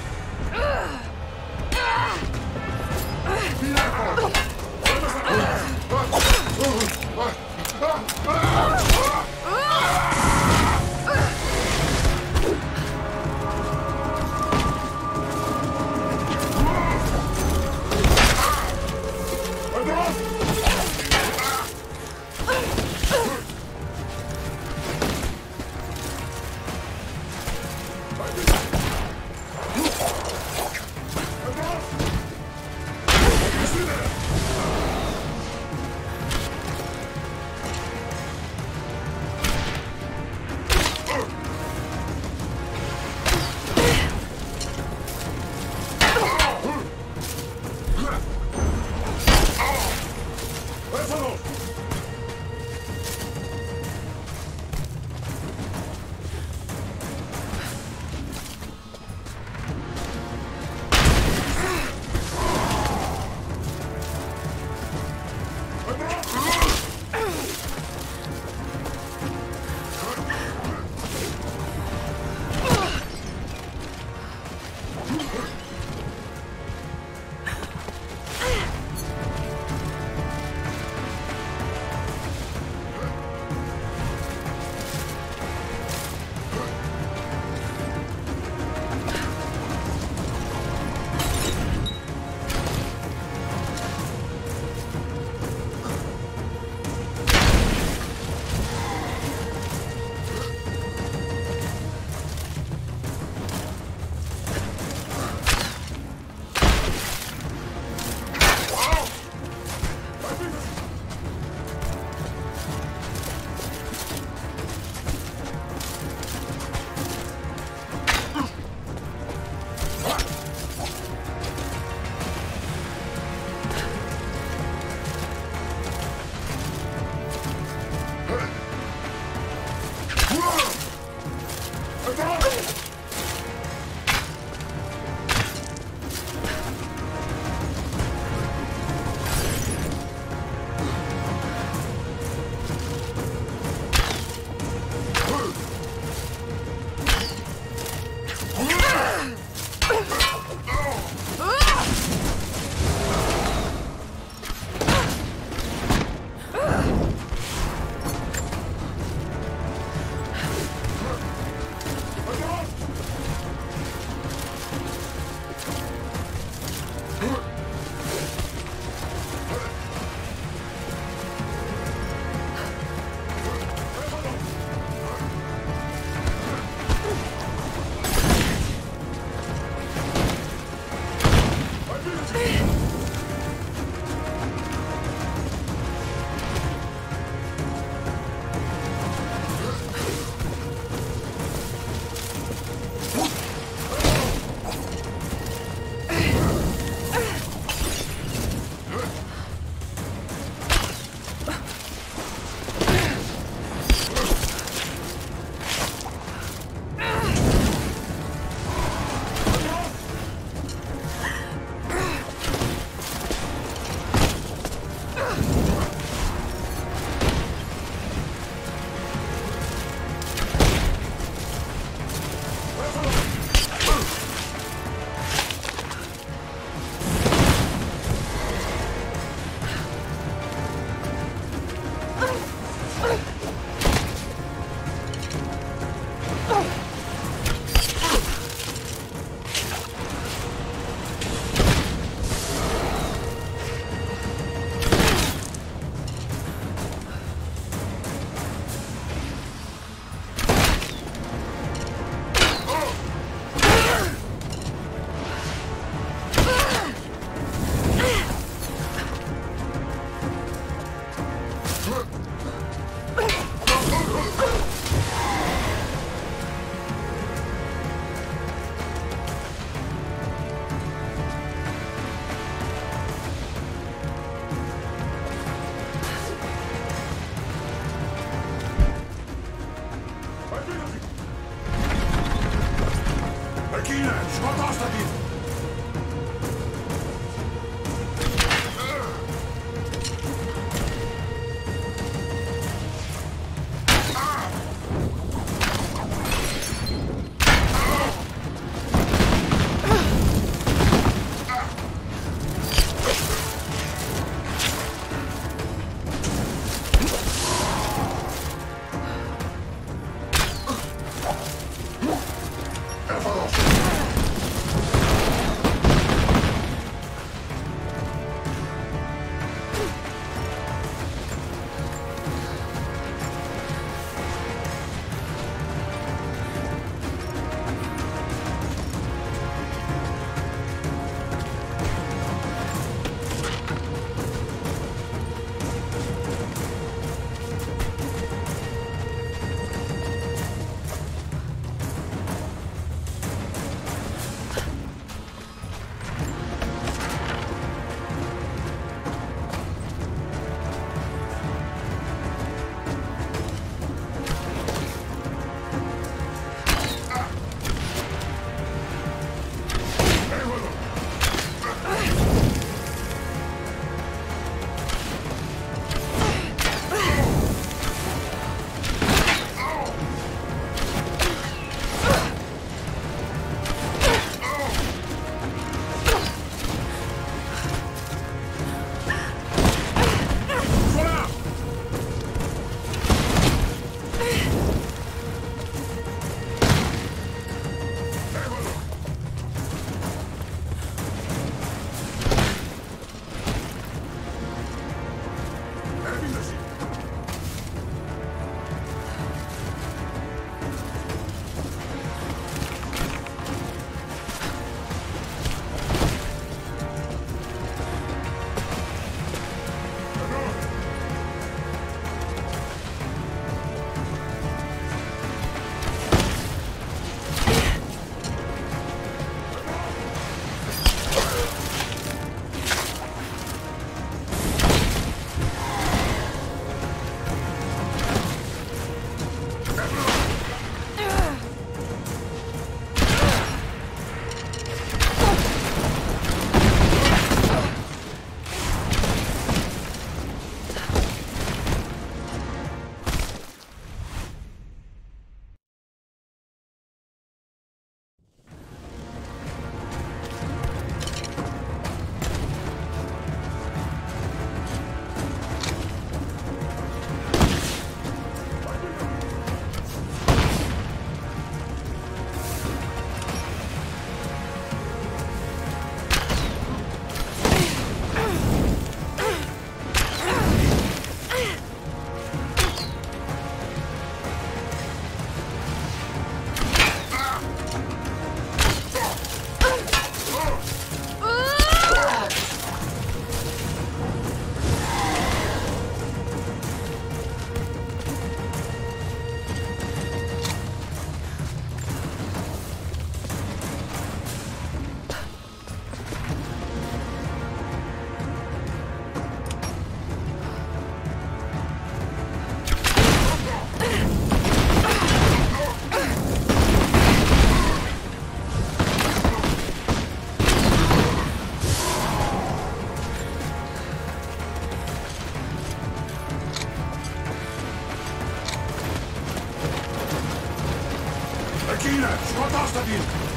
of you!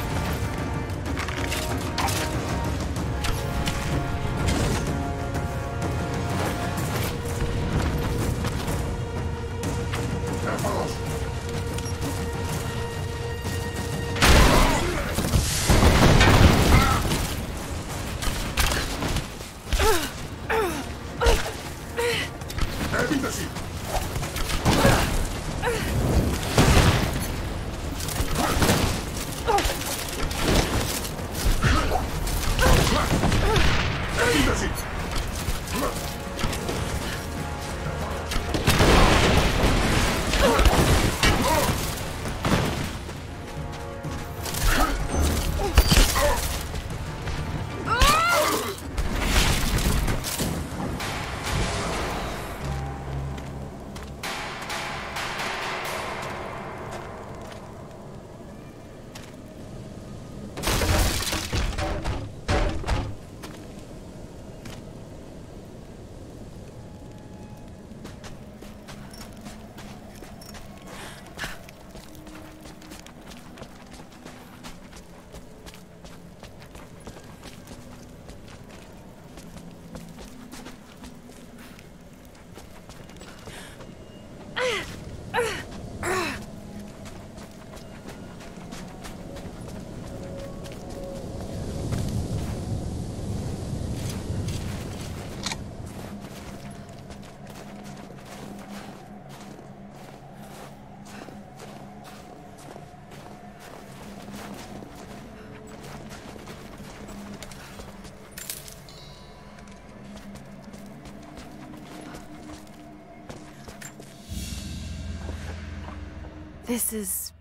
This is,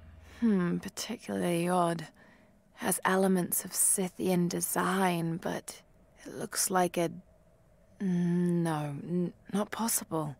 particularly odd. Has elements of Scythian design, but it looks like a... No, not possible.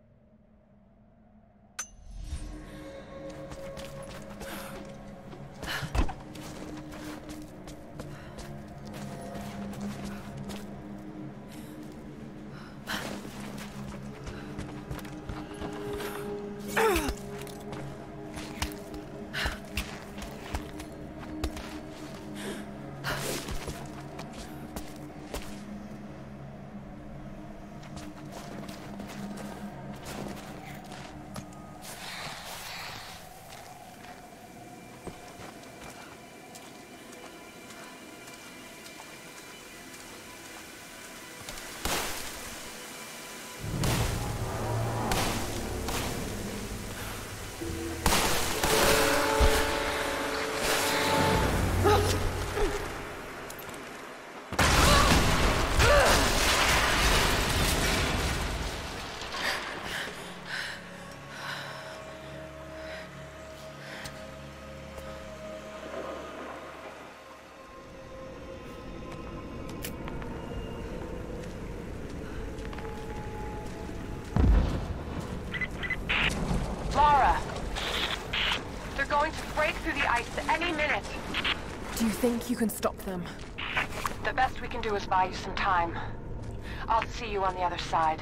Do you think you can stop them? The best we can do is buy you some time. I'll see you on the other side.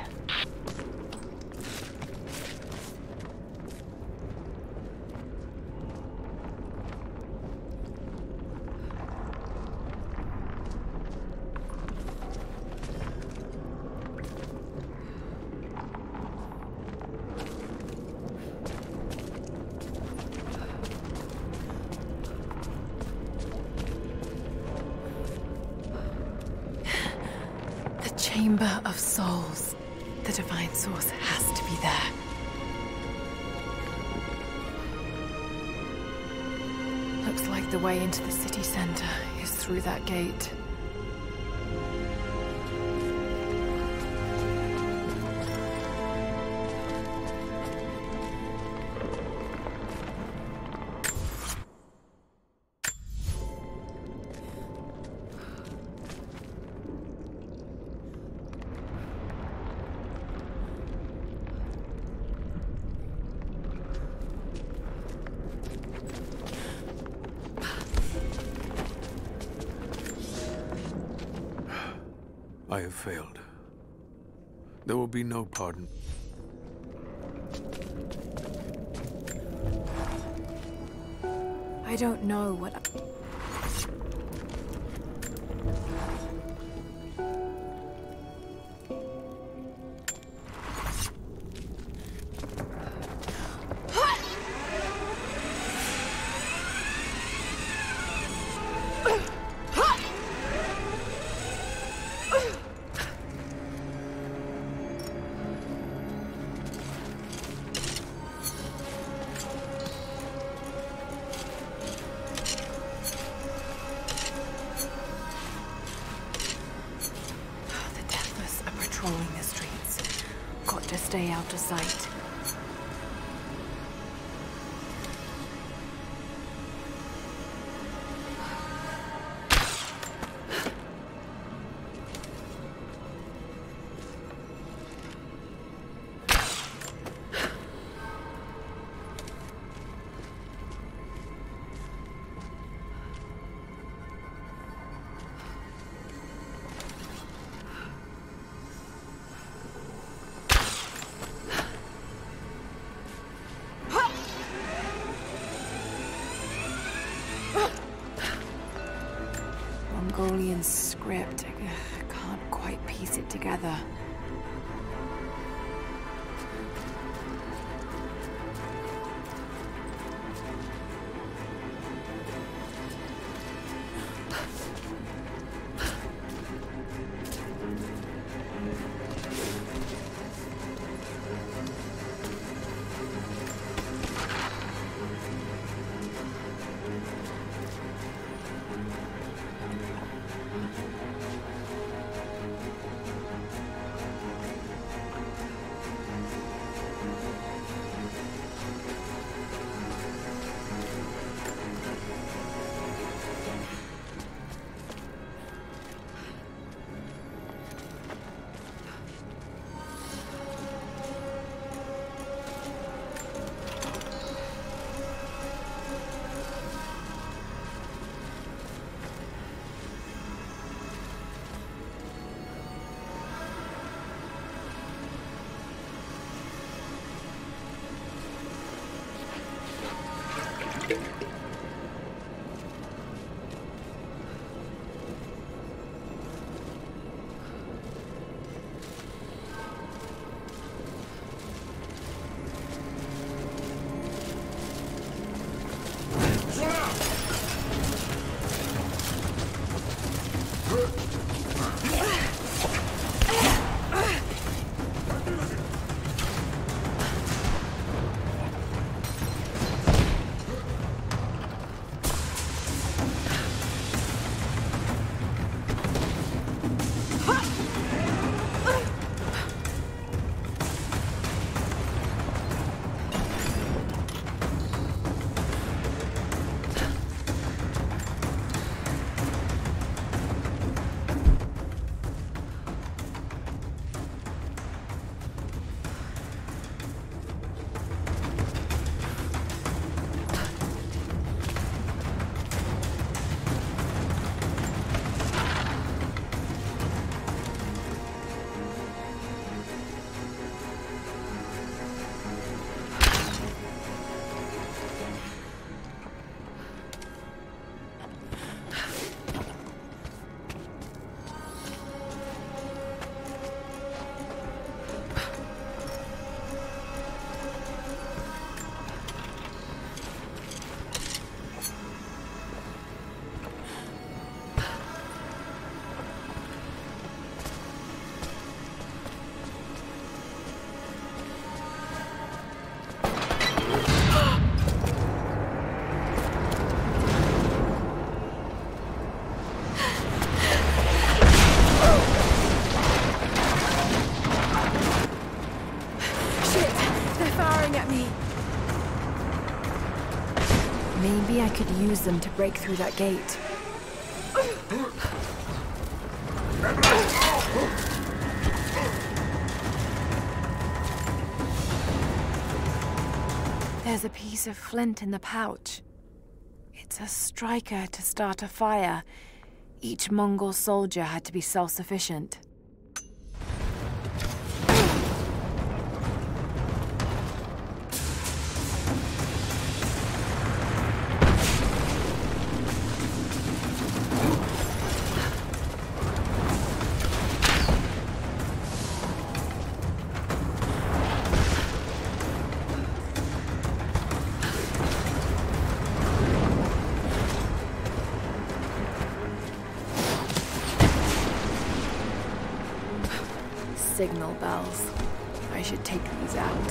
Chamber of Souls. The Divine Source has to be there. Looks like the way into the city center is through that gate. I have failed. There will be no pardon. I don't know what... Patrolling the streets. Got to stay out of sight. Mongolian script. I can't quite piece it together. Maybe I could use them to break through that gate. There's a piece of flint in the pouch. It's a striker to start a fire. Each Mongol soldier had to be self-sufficient. signal bells. I should take these out.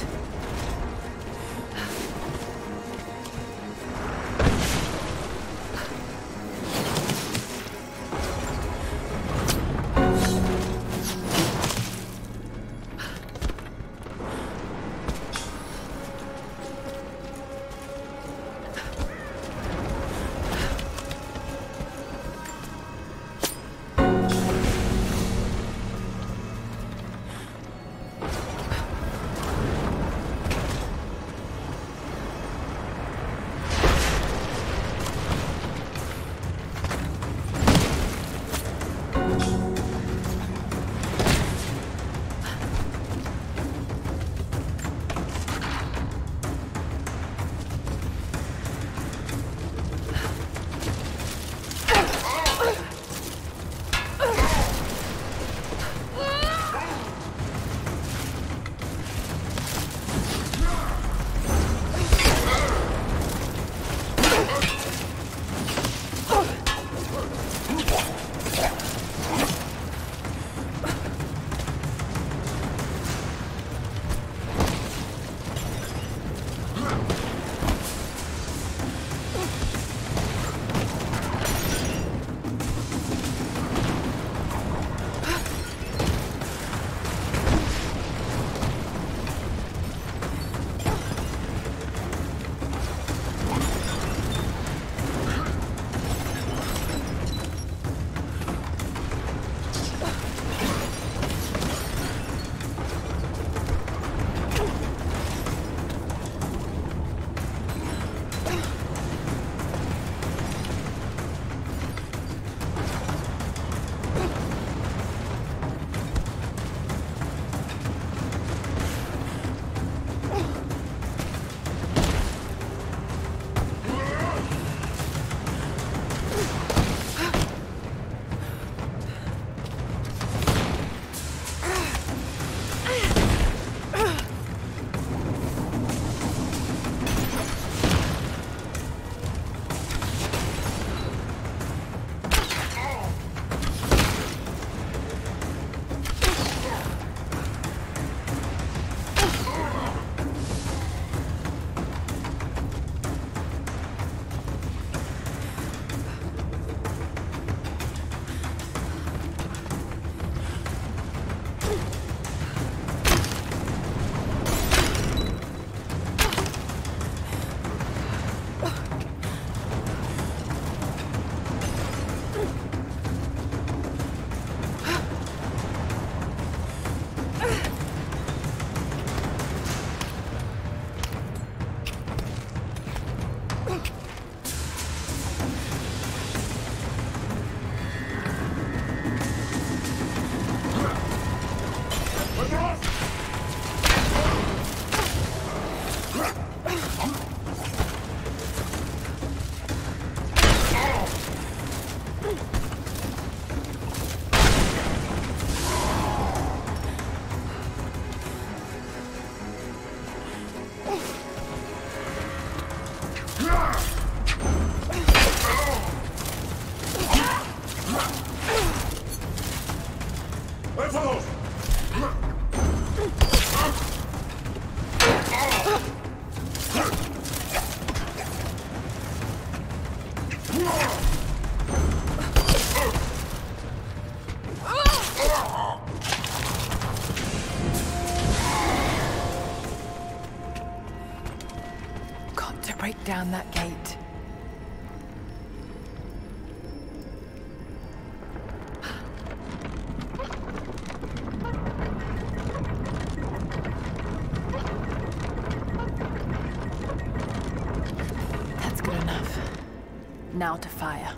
Break down that gate. That's good enough. Now to fire.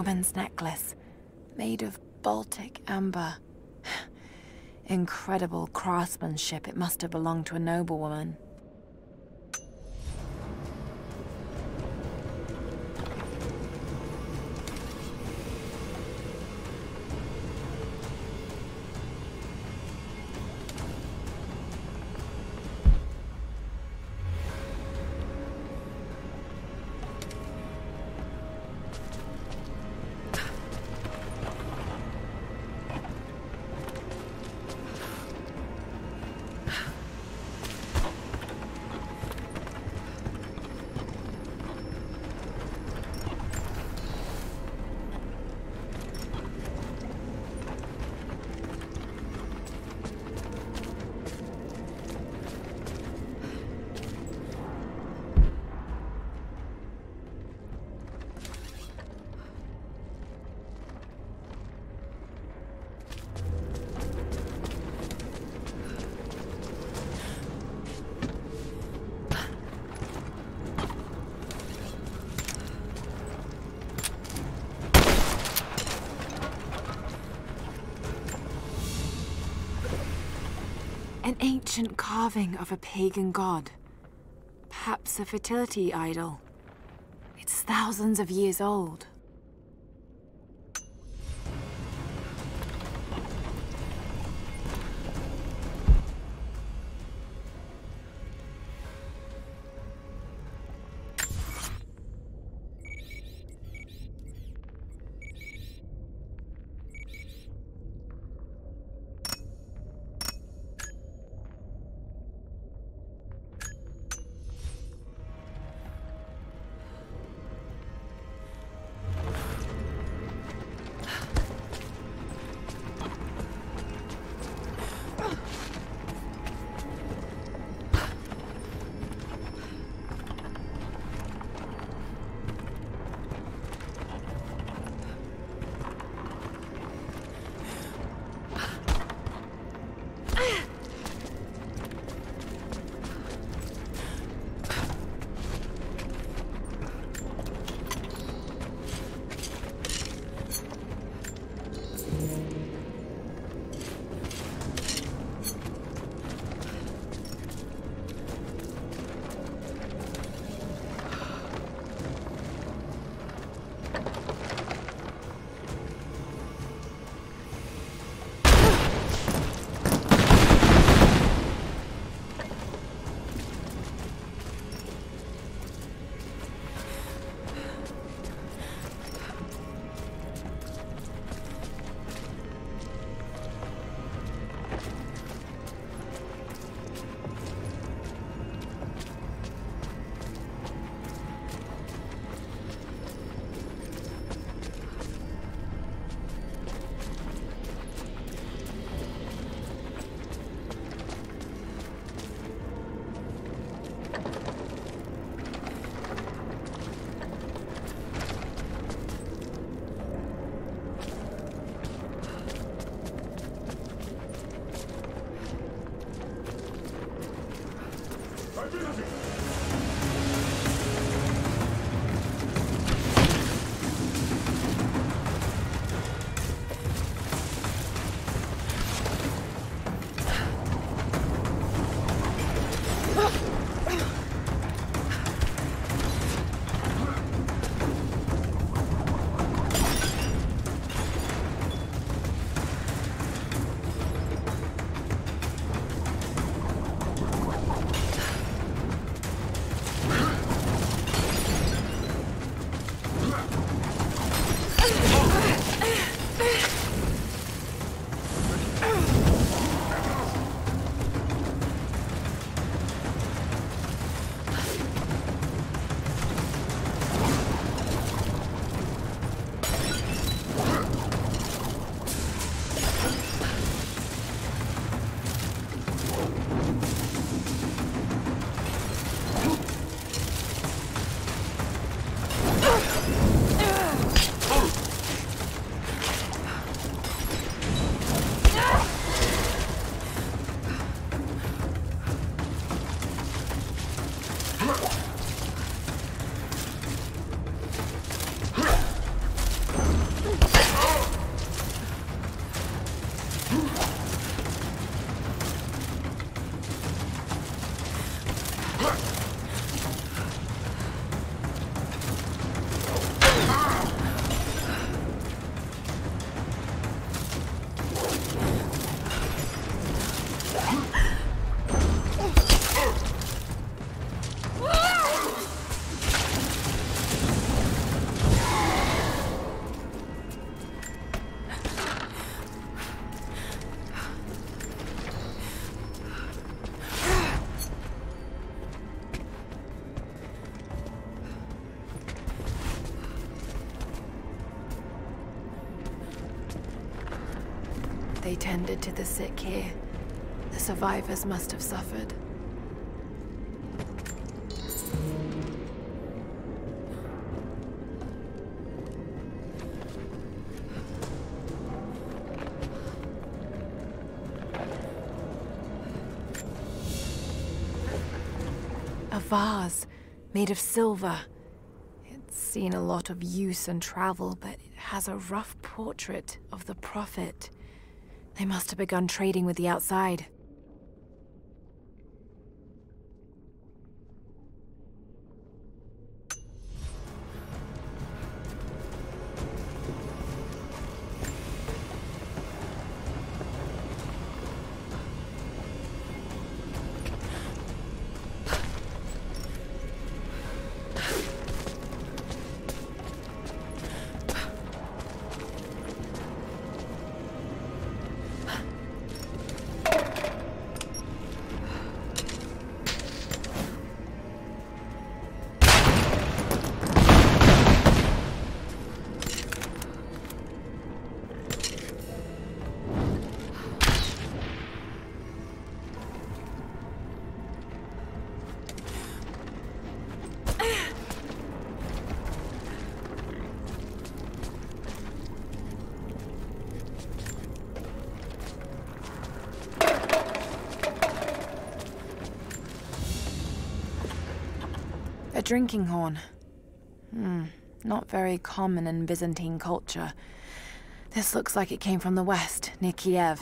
woman's necklace, made of Baltic amber. Incredible craftsmanship. It must have belonged to a noblewoman. An ancient carving of a pagan god. Perhaps a fertility idol. It's thousands of years old. they tended to the sick here. The survivors must have suffered. A vase made of silver. It's seen a lot of use and travel, but it has a rough portrait of the Prophet. They must have begun trading with the outside. A drinking horn. Not very common in Byzantine culture. This looks like it came from the west, near Kiev.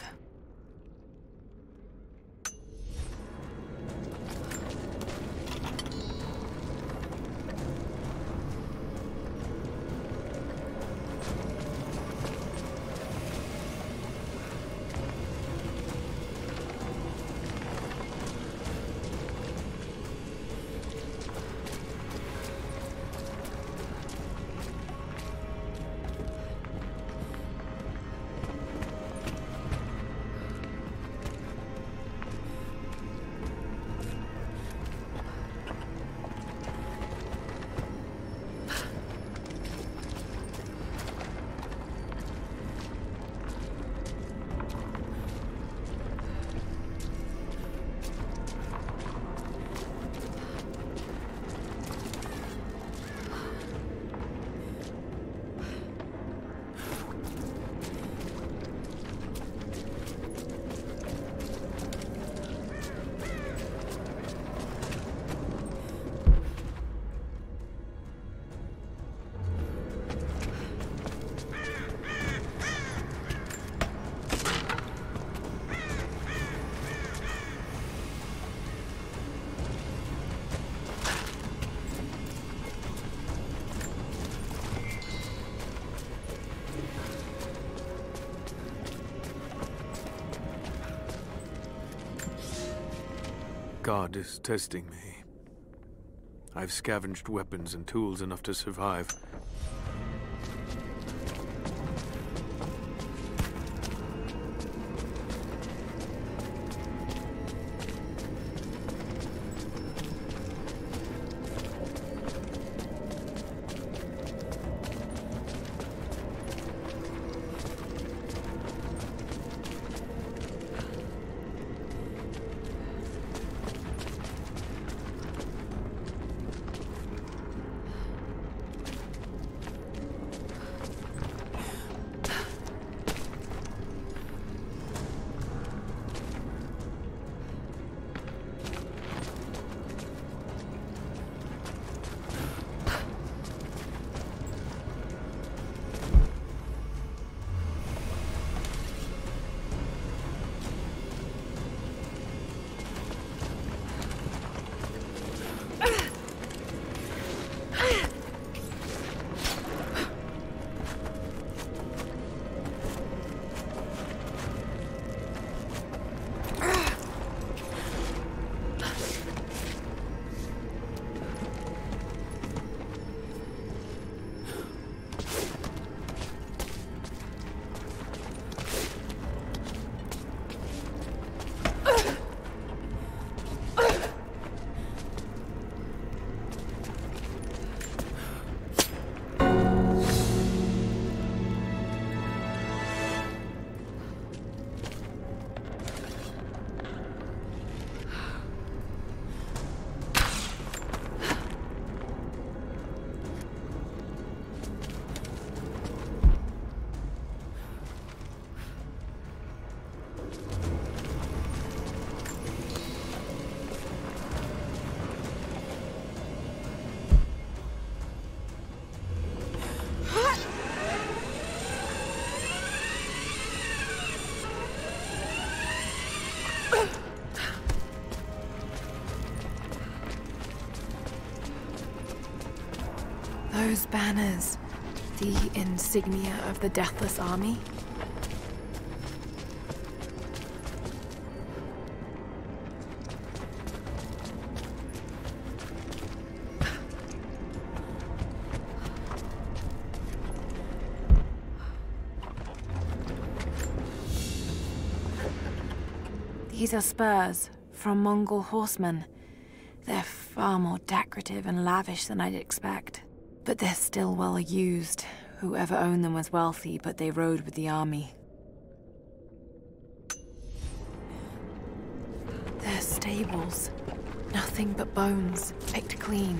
God is testing me. I've scavenged weapons and tools enough to survive. Those banners, the insignia of the Deathless Army? These are spurs from Mongol horsemen. They're far more decorative and lavish than I'd expect. But they're still well used. Whoever owned them was wealthy, but they rode with the army. They're stables. Nothing but bones, picked clean.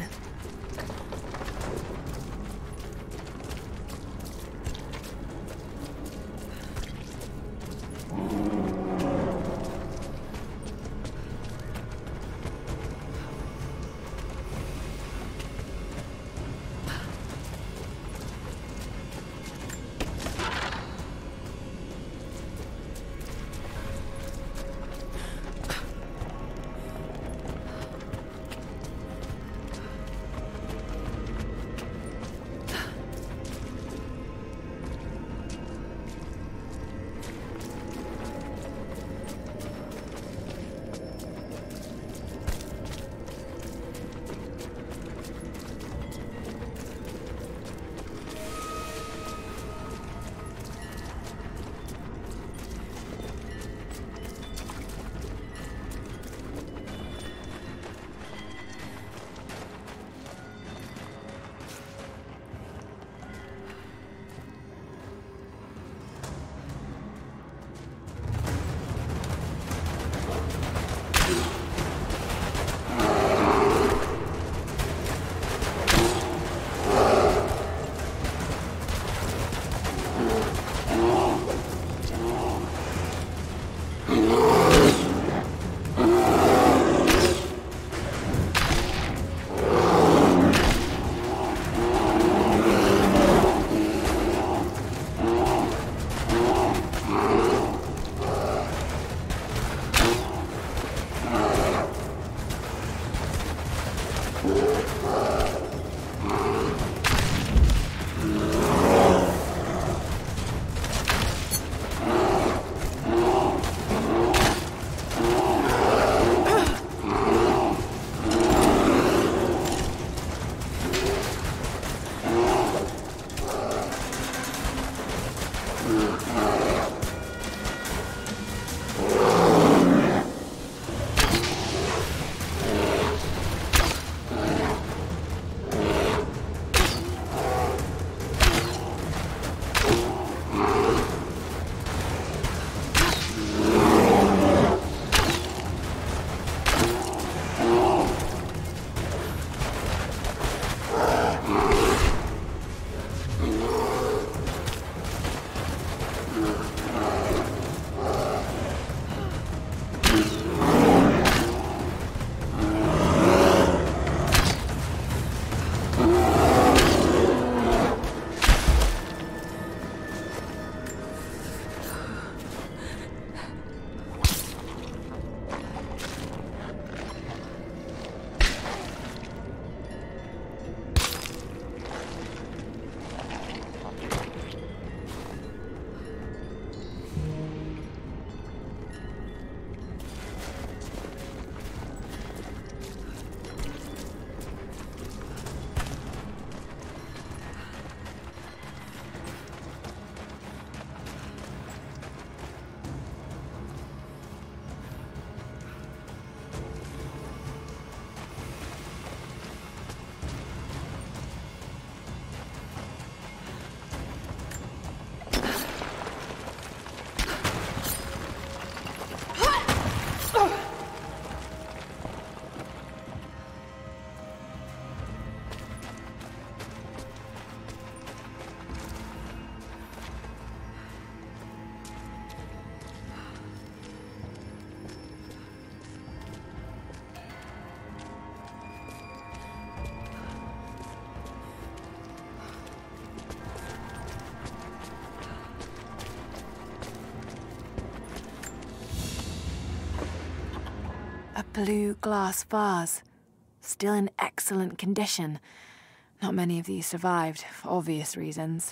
A blue glass vase, still in excellent condition. Not many of these survived, for obvious reasons.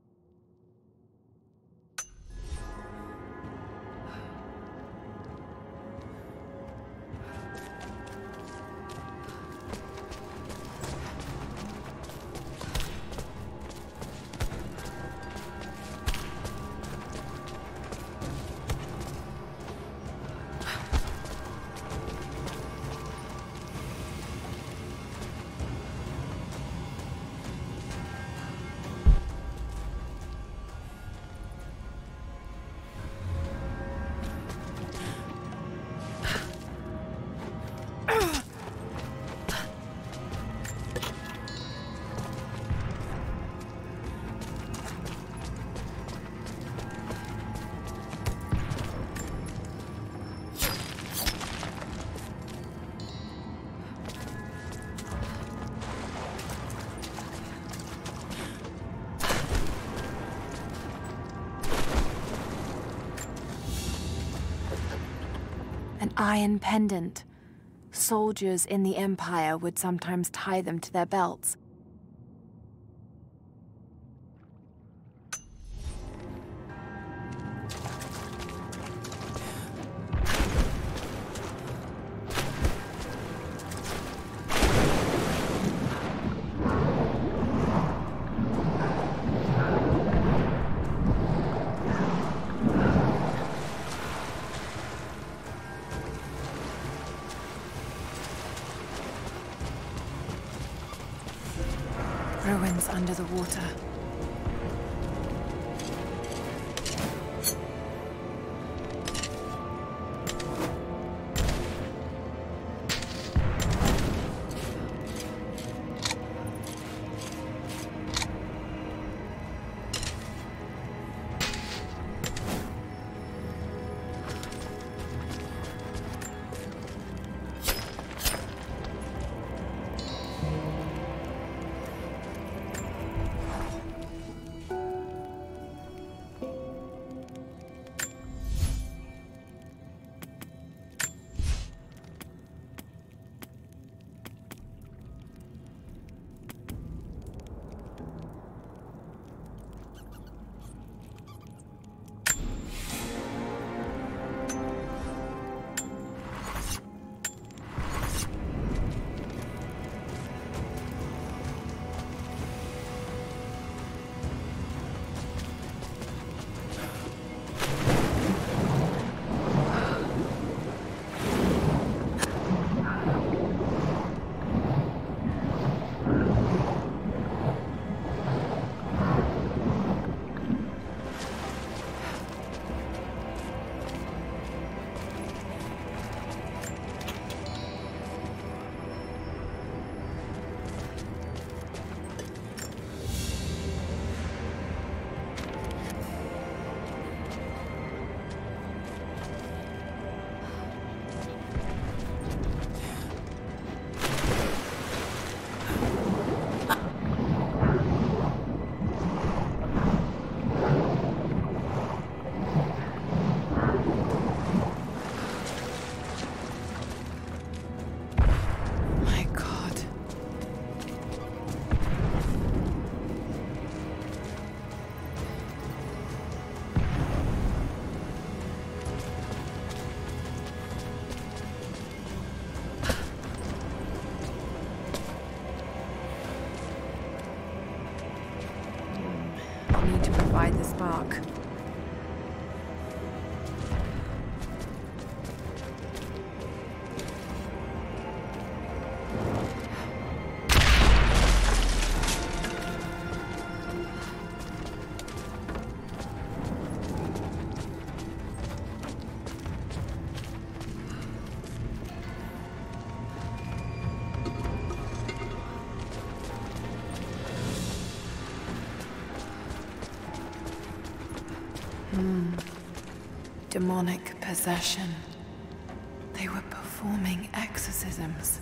An iron pendant. Soldiers in the Empire would sometimes tie them to their belts. Ruins under the water. Need to provide the spark. Demonic possession. They were performing exorcisms.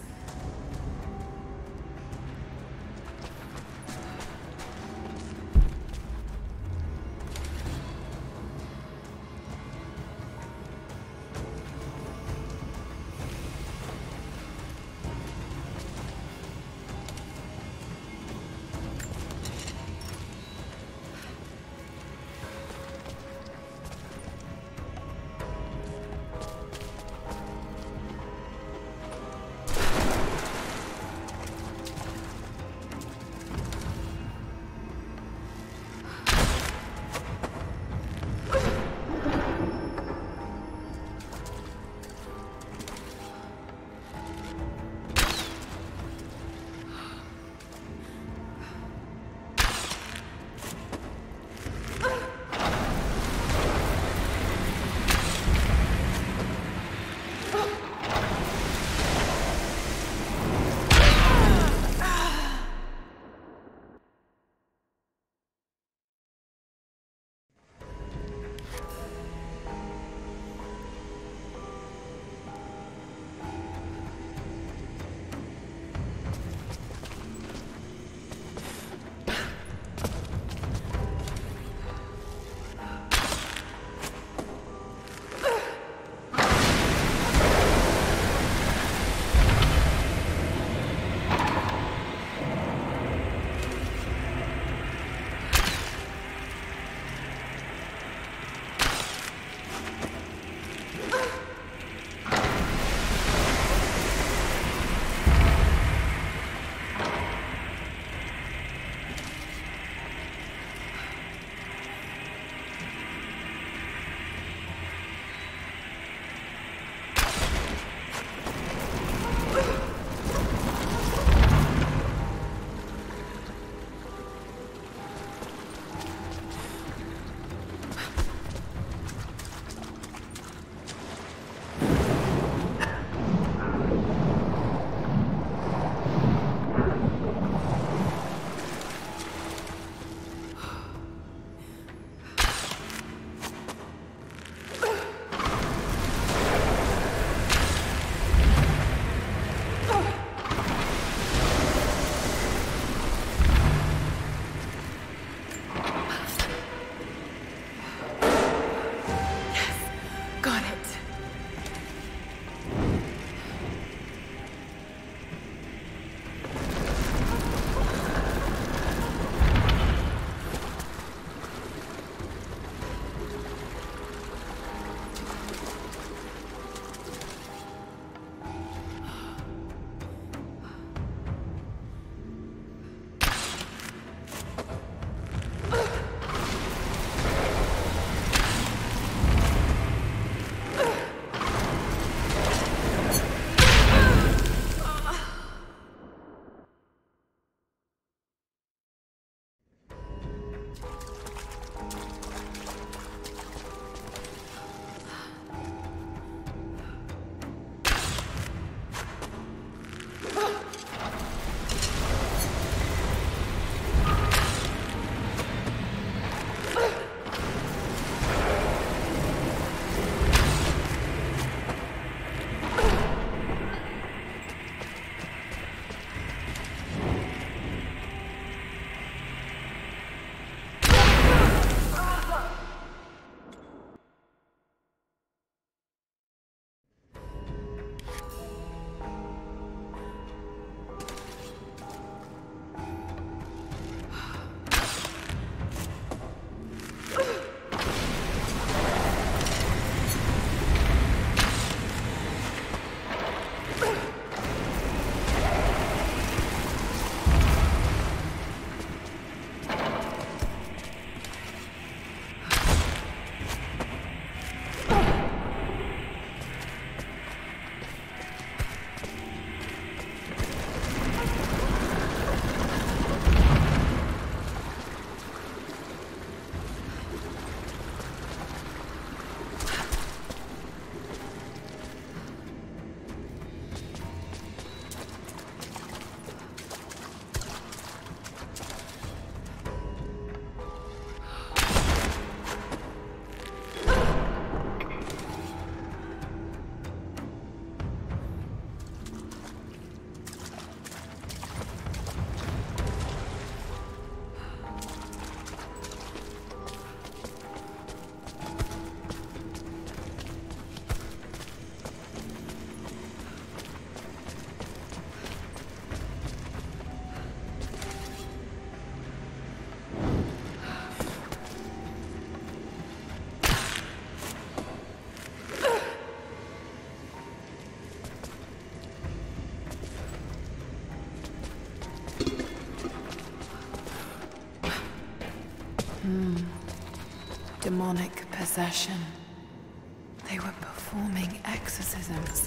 possession. They were performing exorcisms.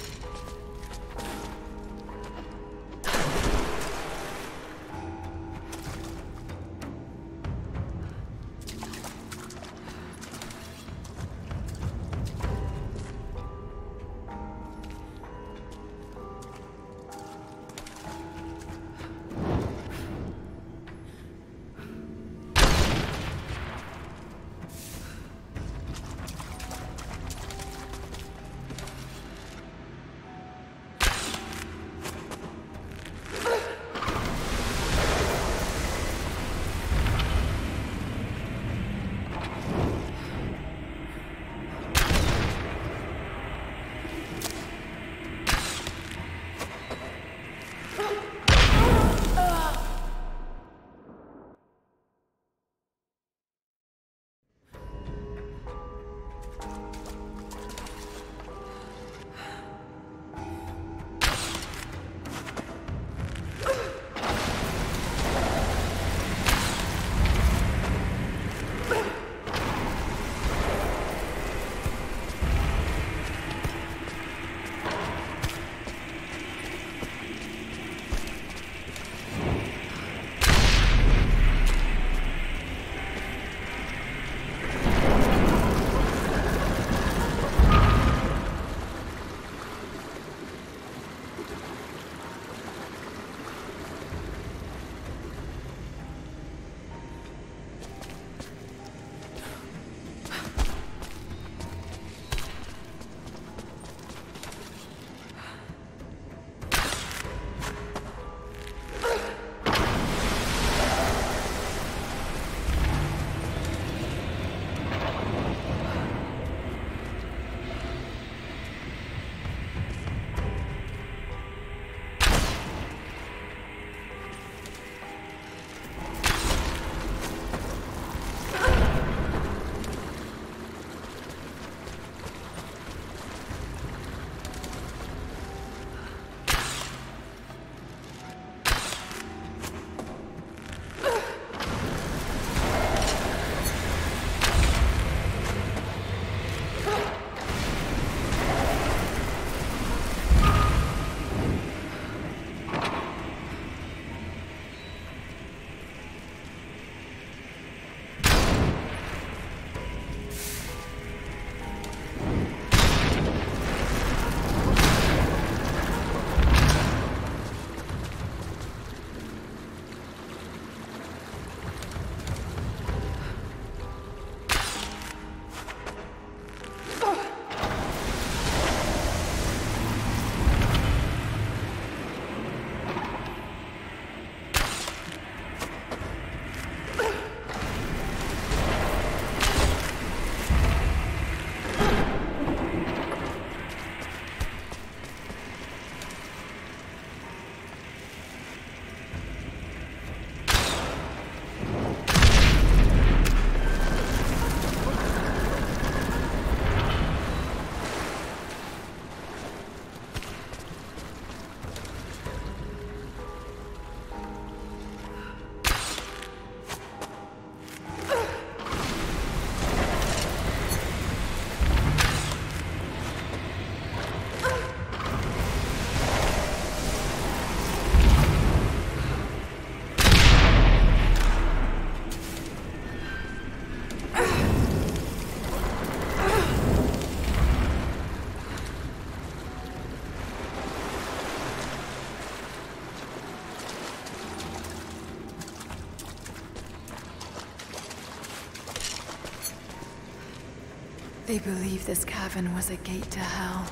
They believe this cavern was a gate to hell.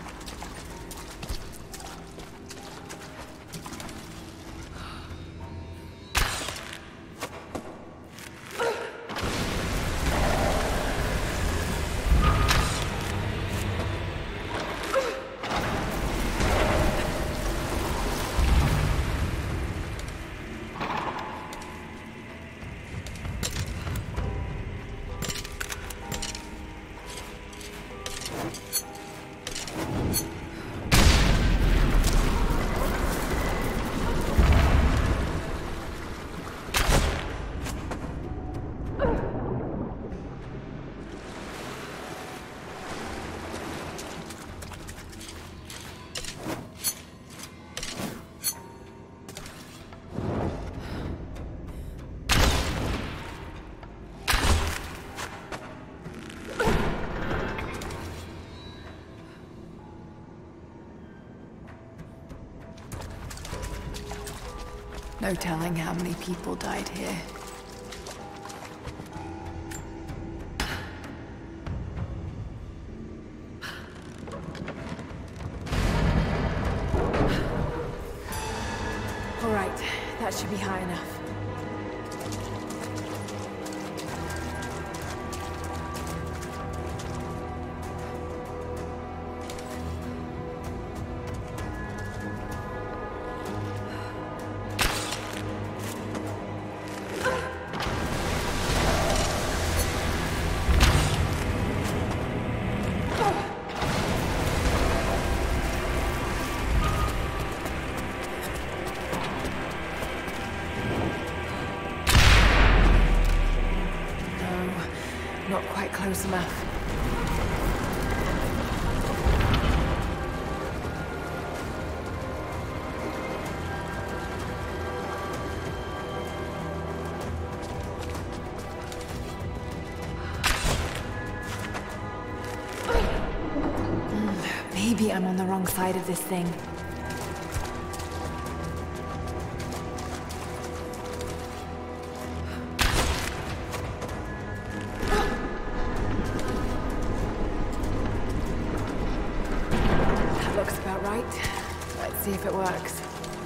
No telling how many people died here. All right, that should be high enough. Not quite close enough. Maybe I'm on the wrong side of this thing. Looks about right. Let's see if it works.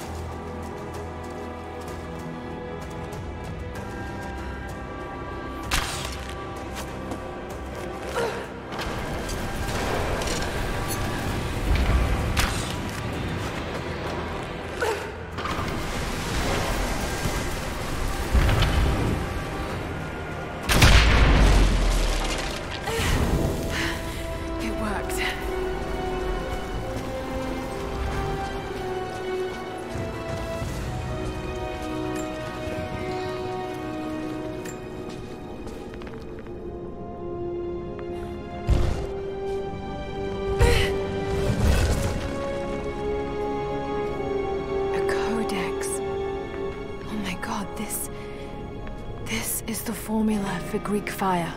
It worked. This is the formula for Greek fire.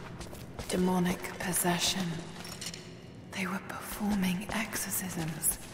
Demonic possession. They were performing exorcisms.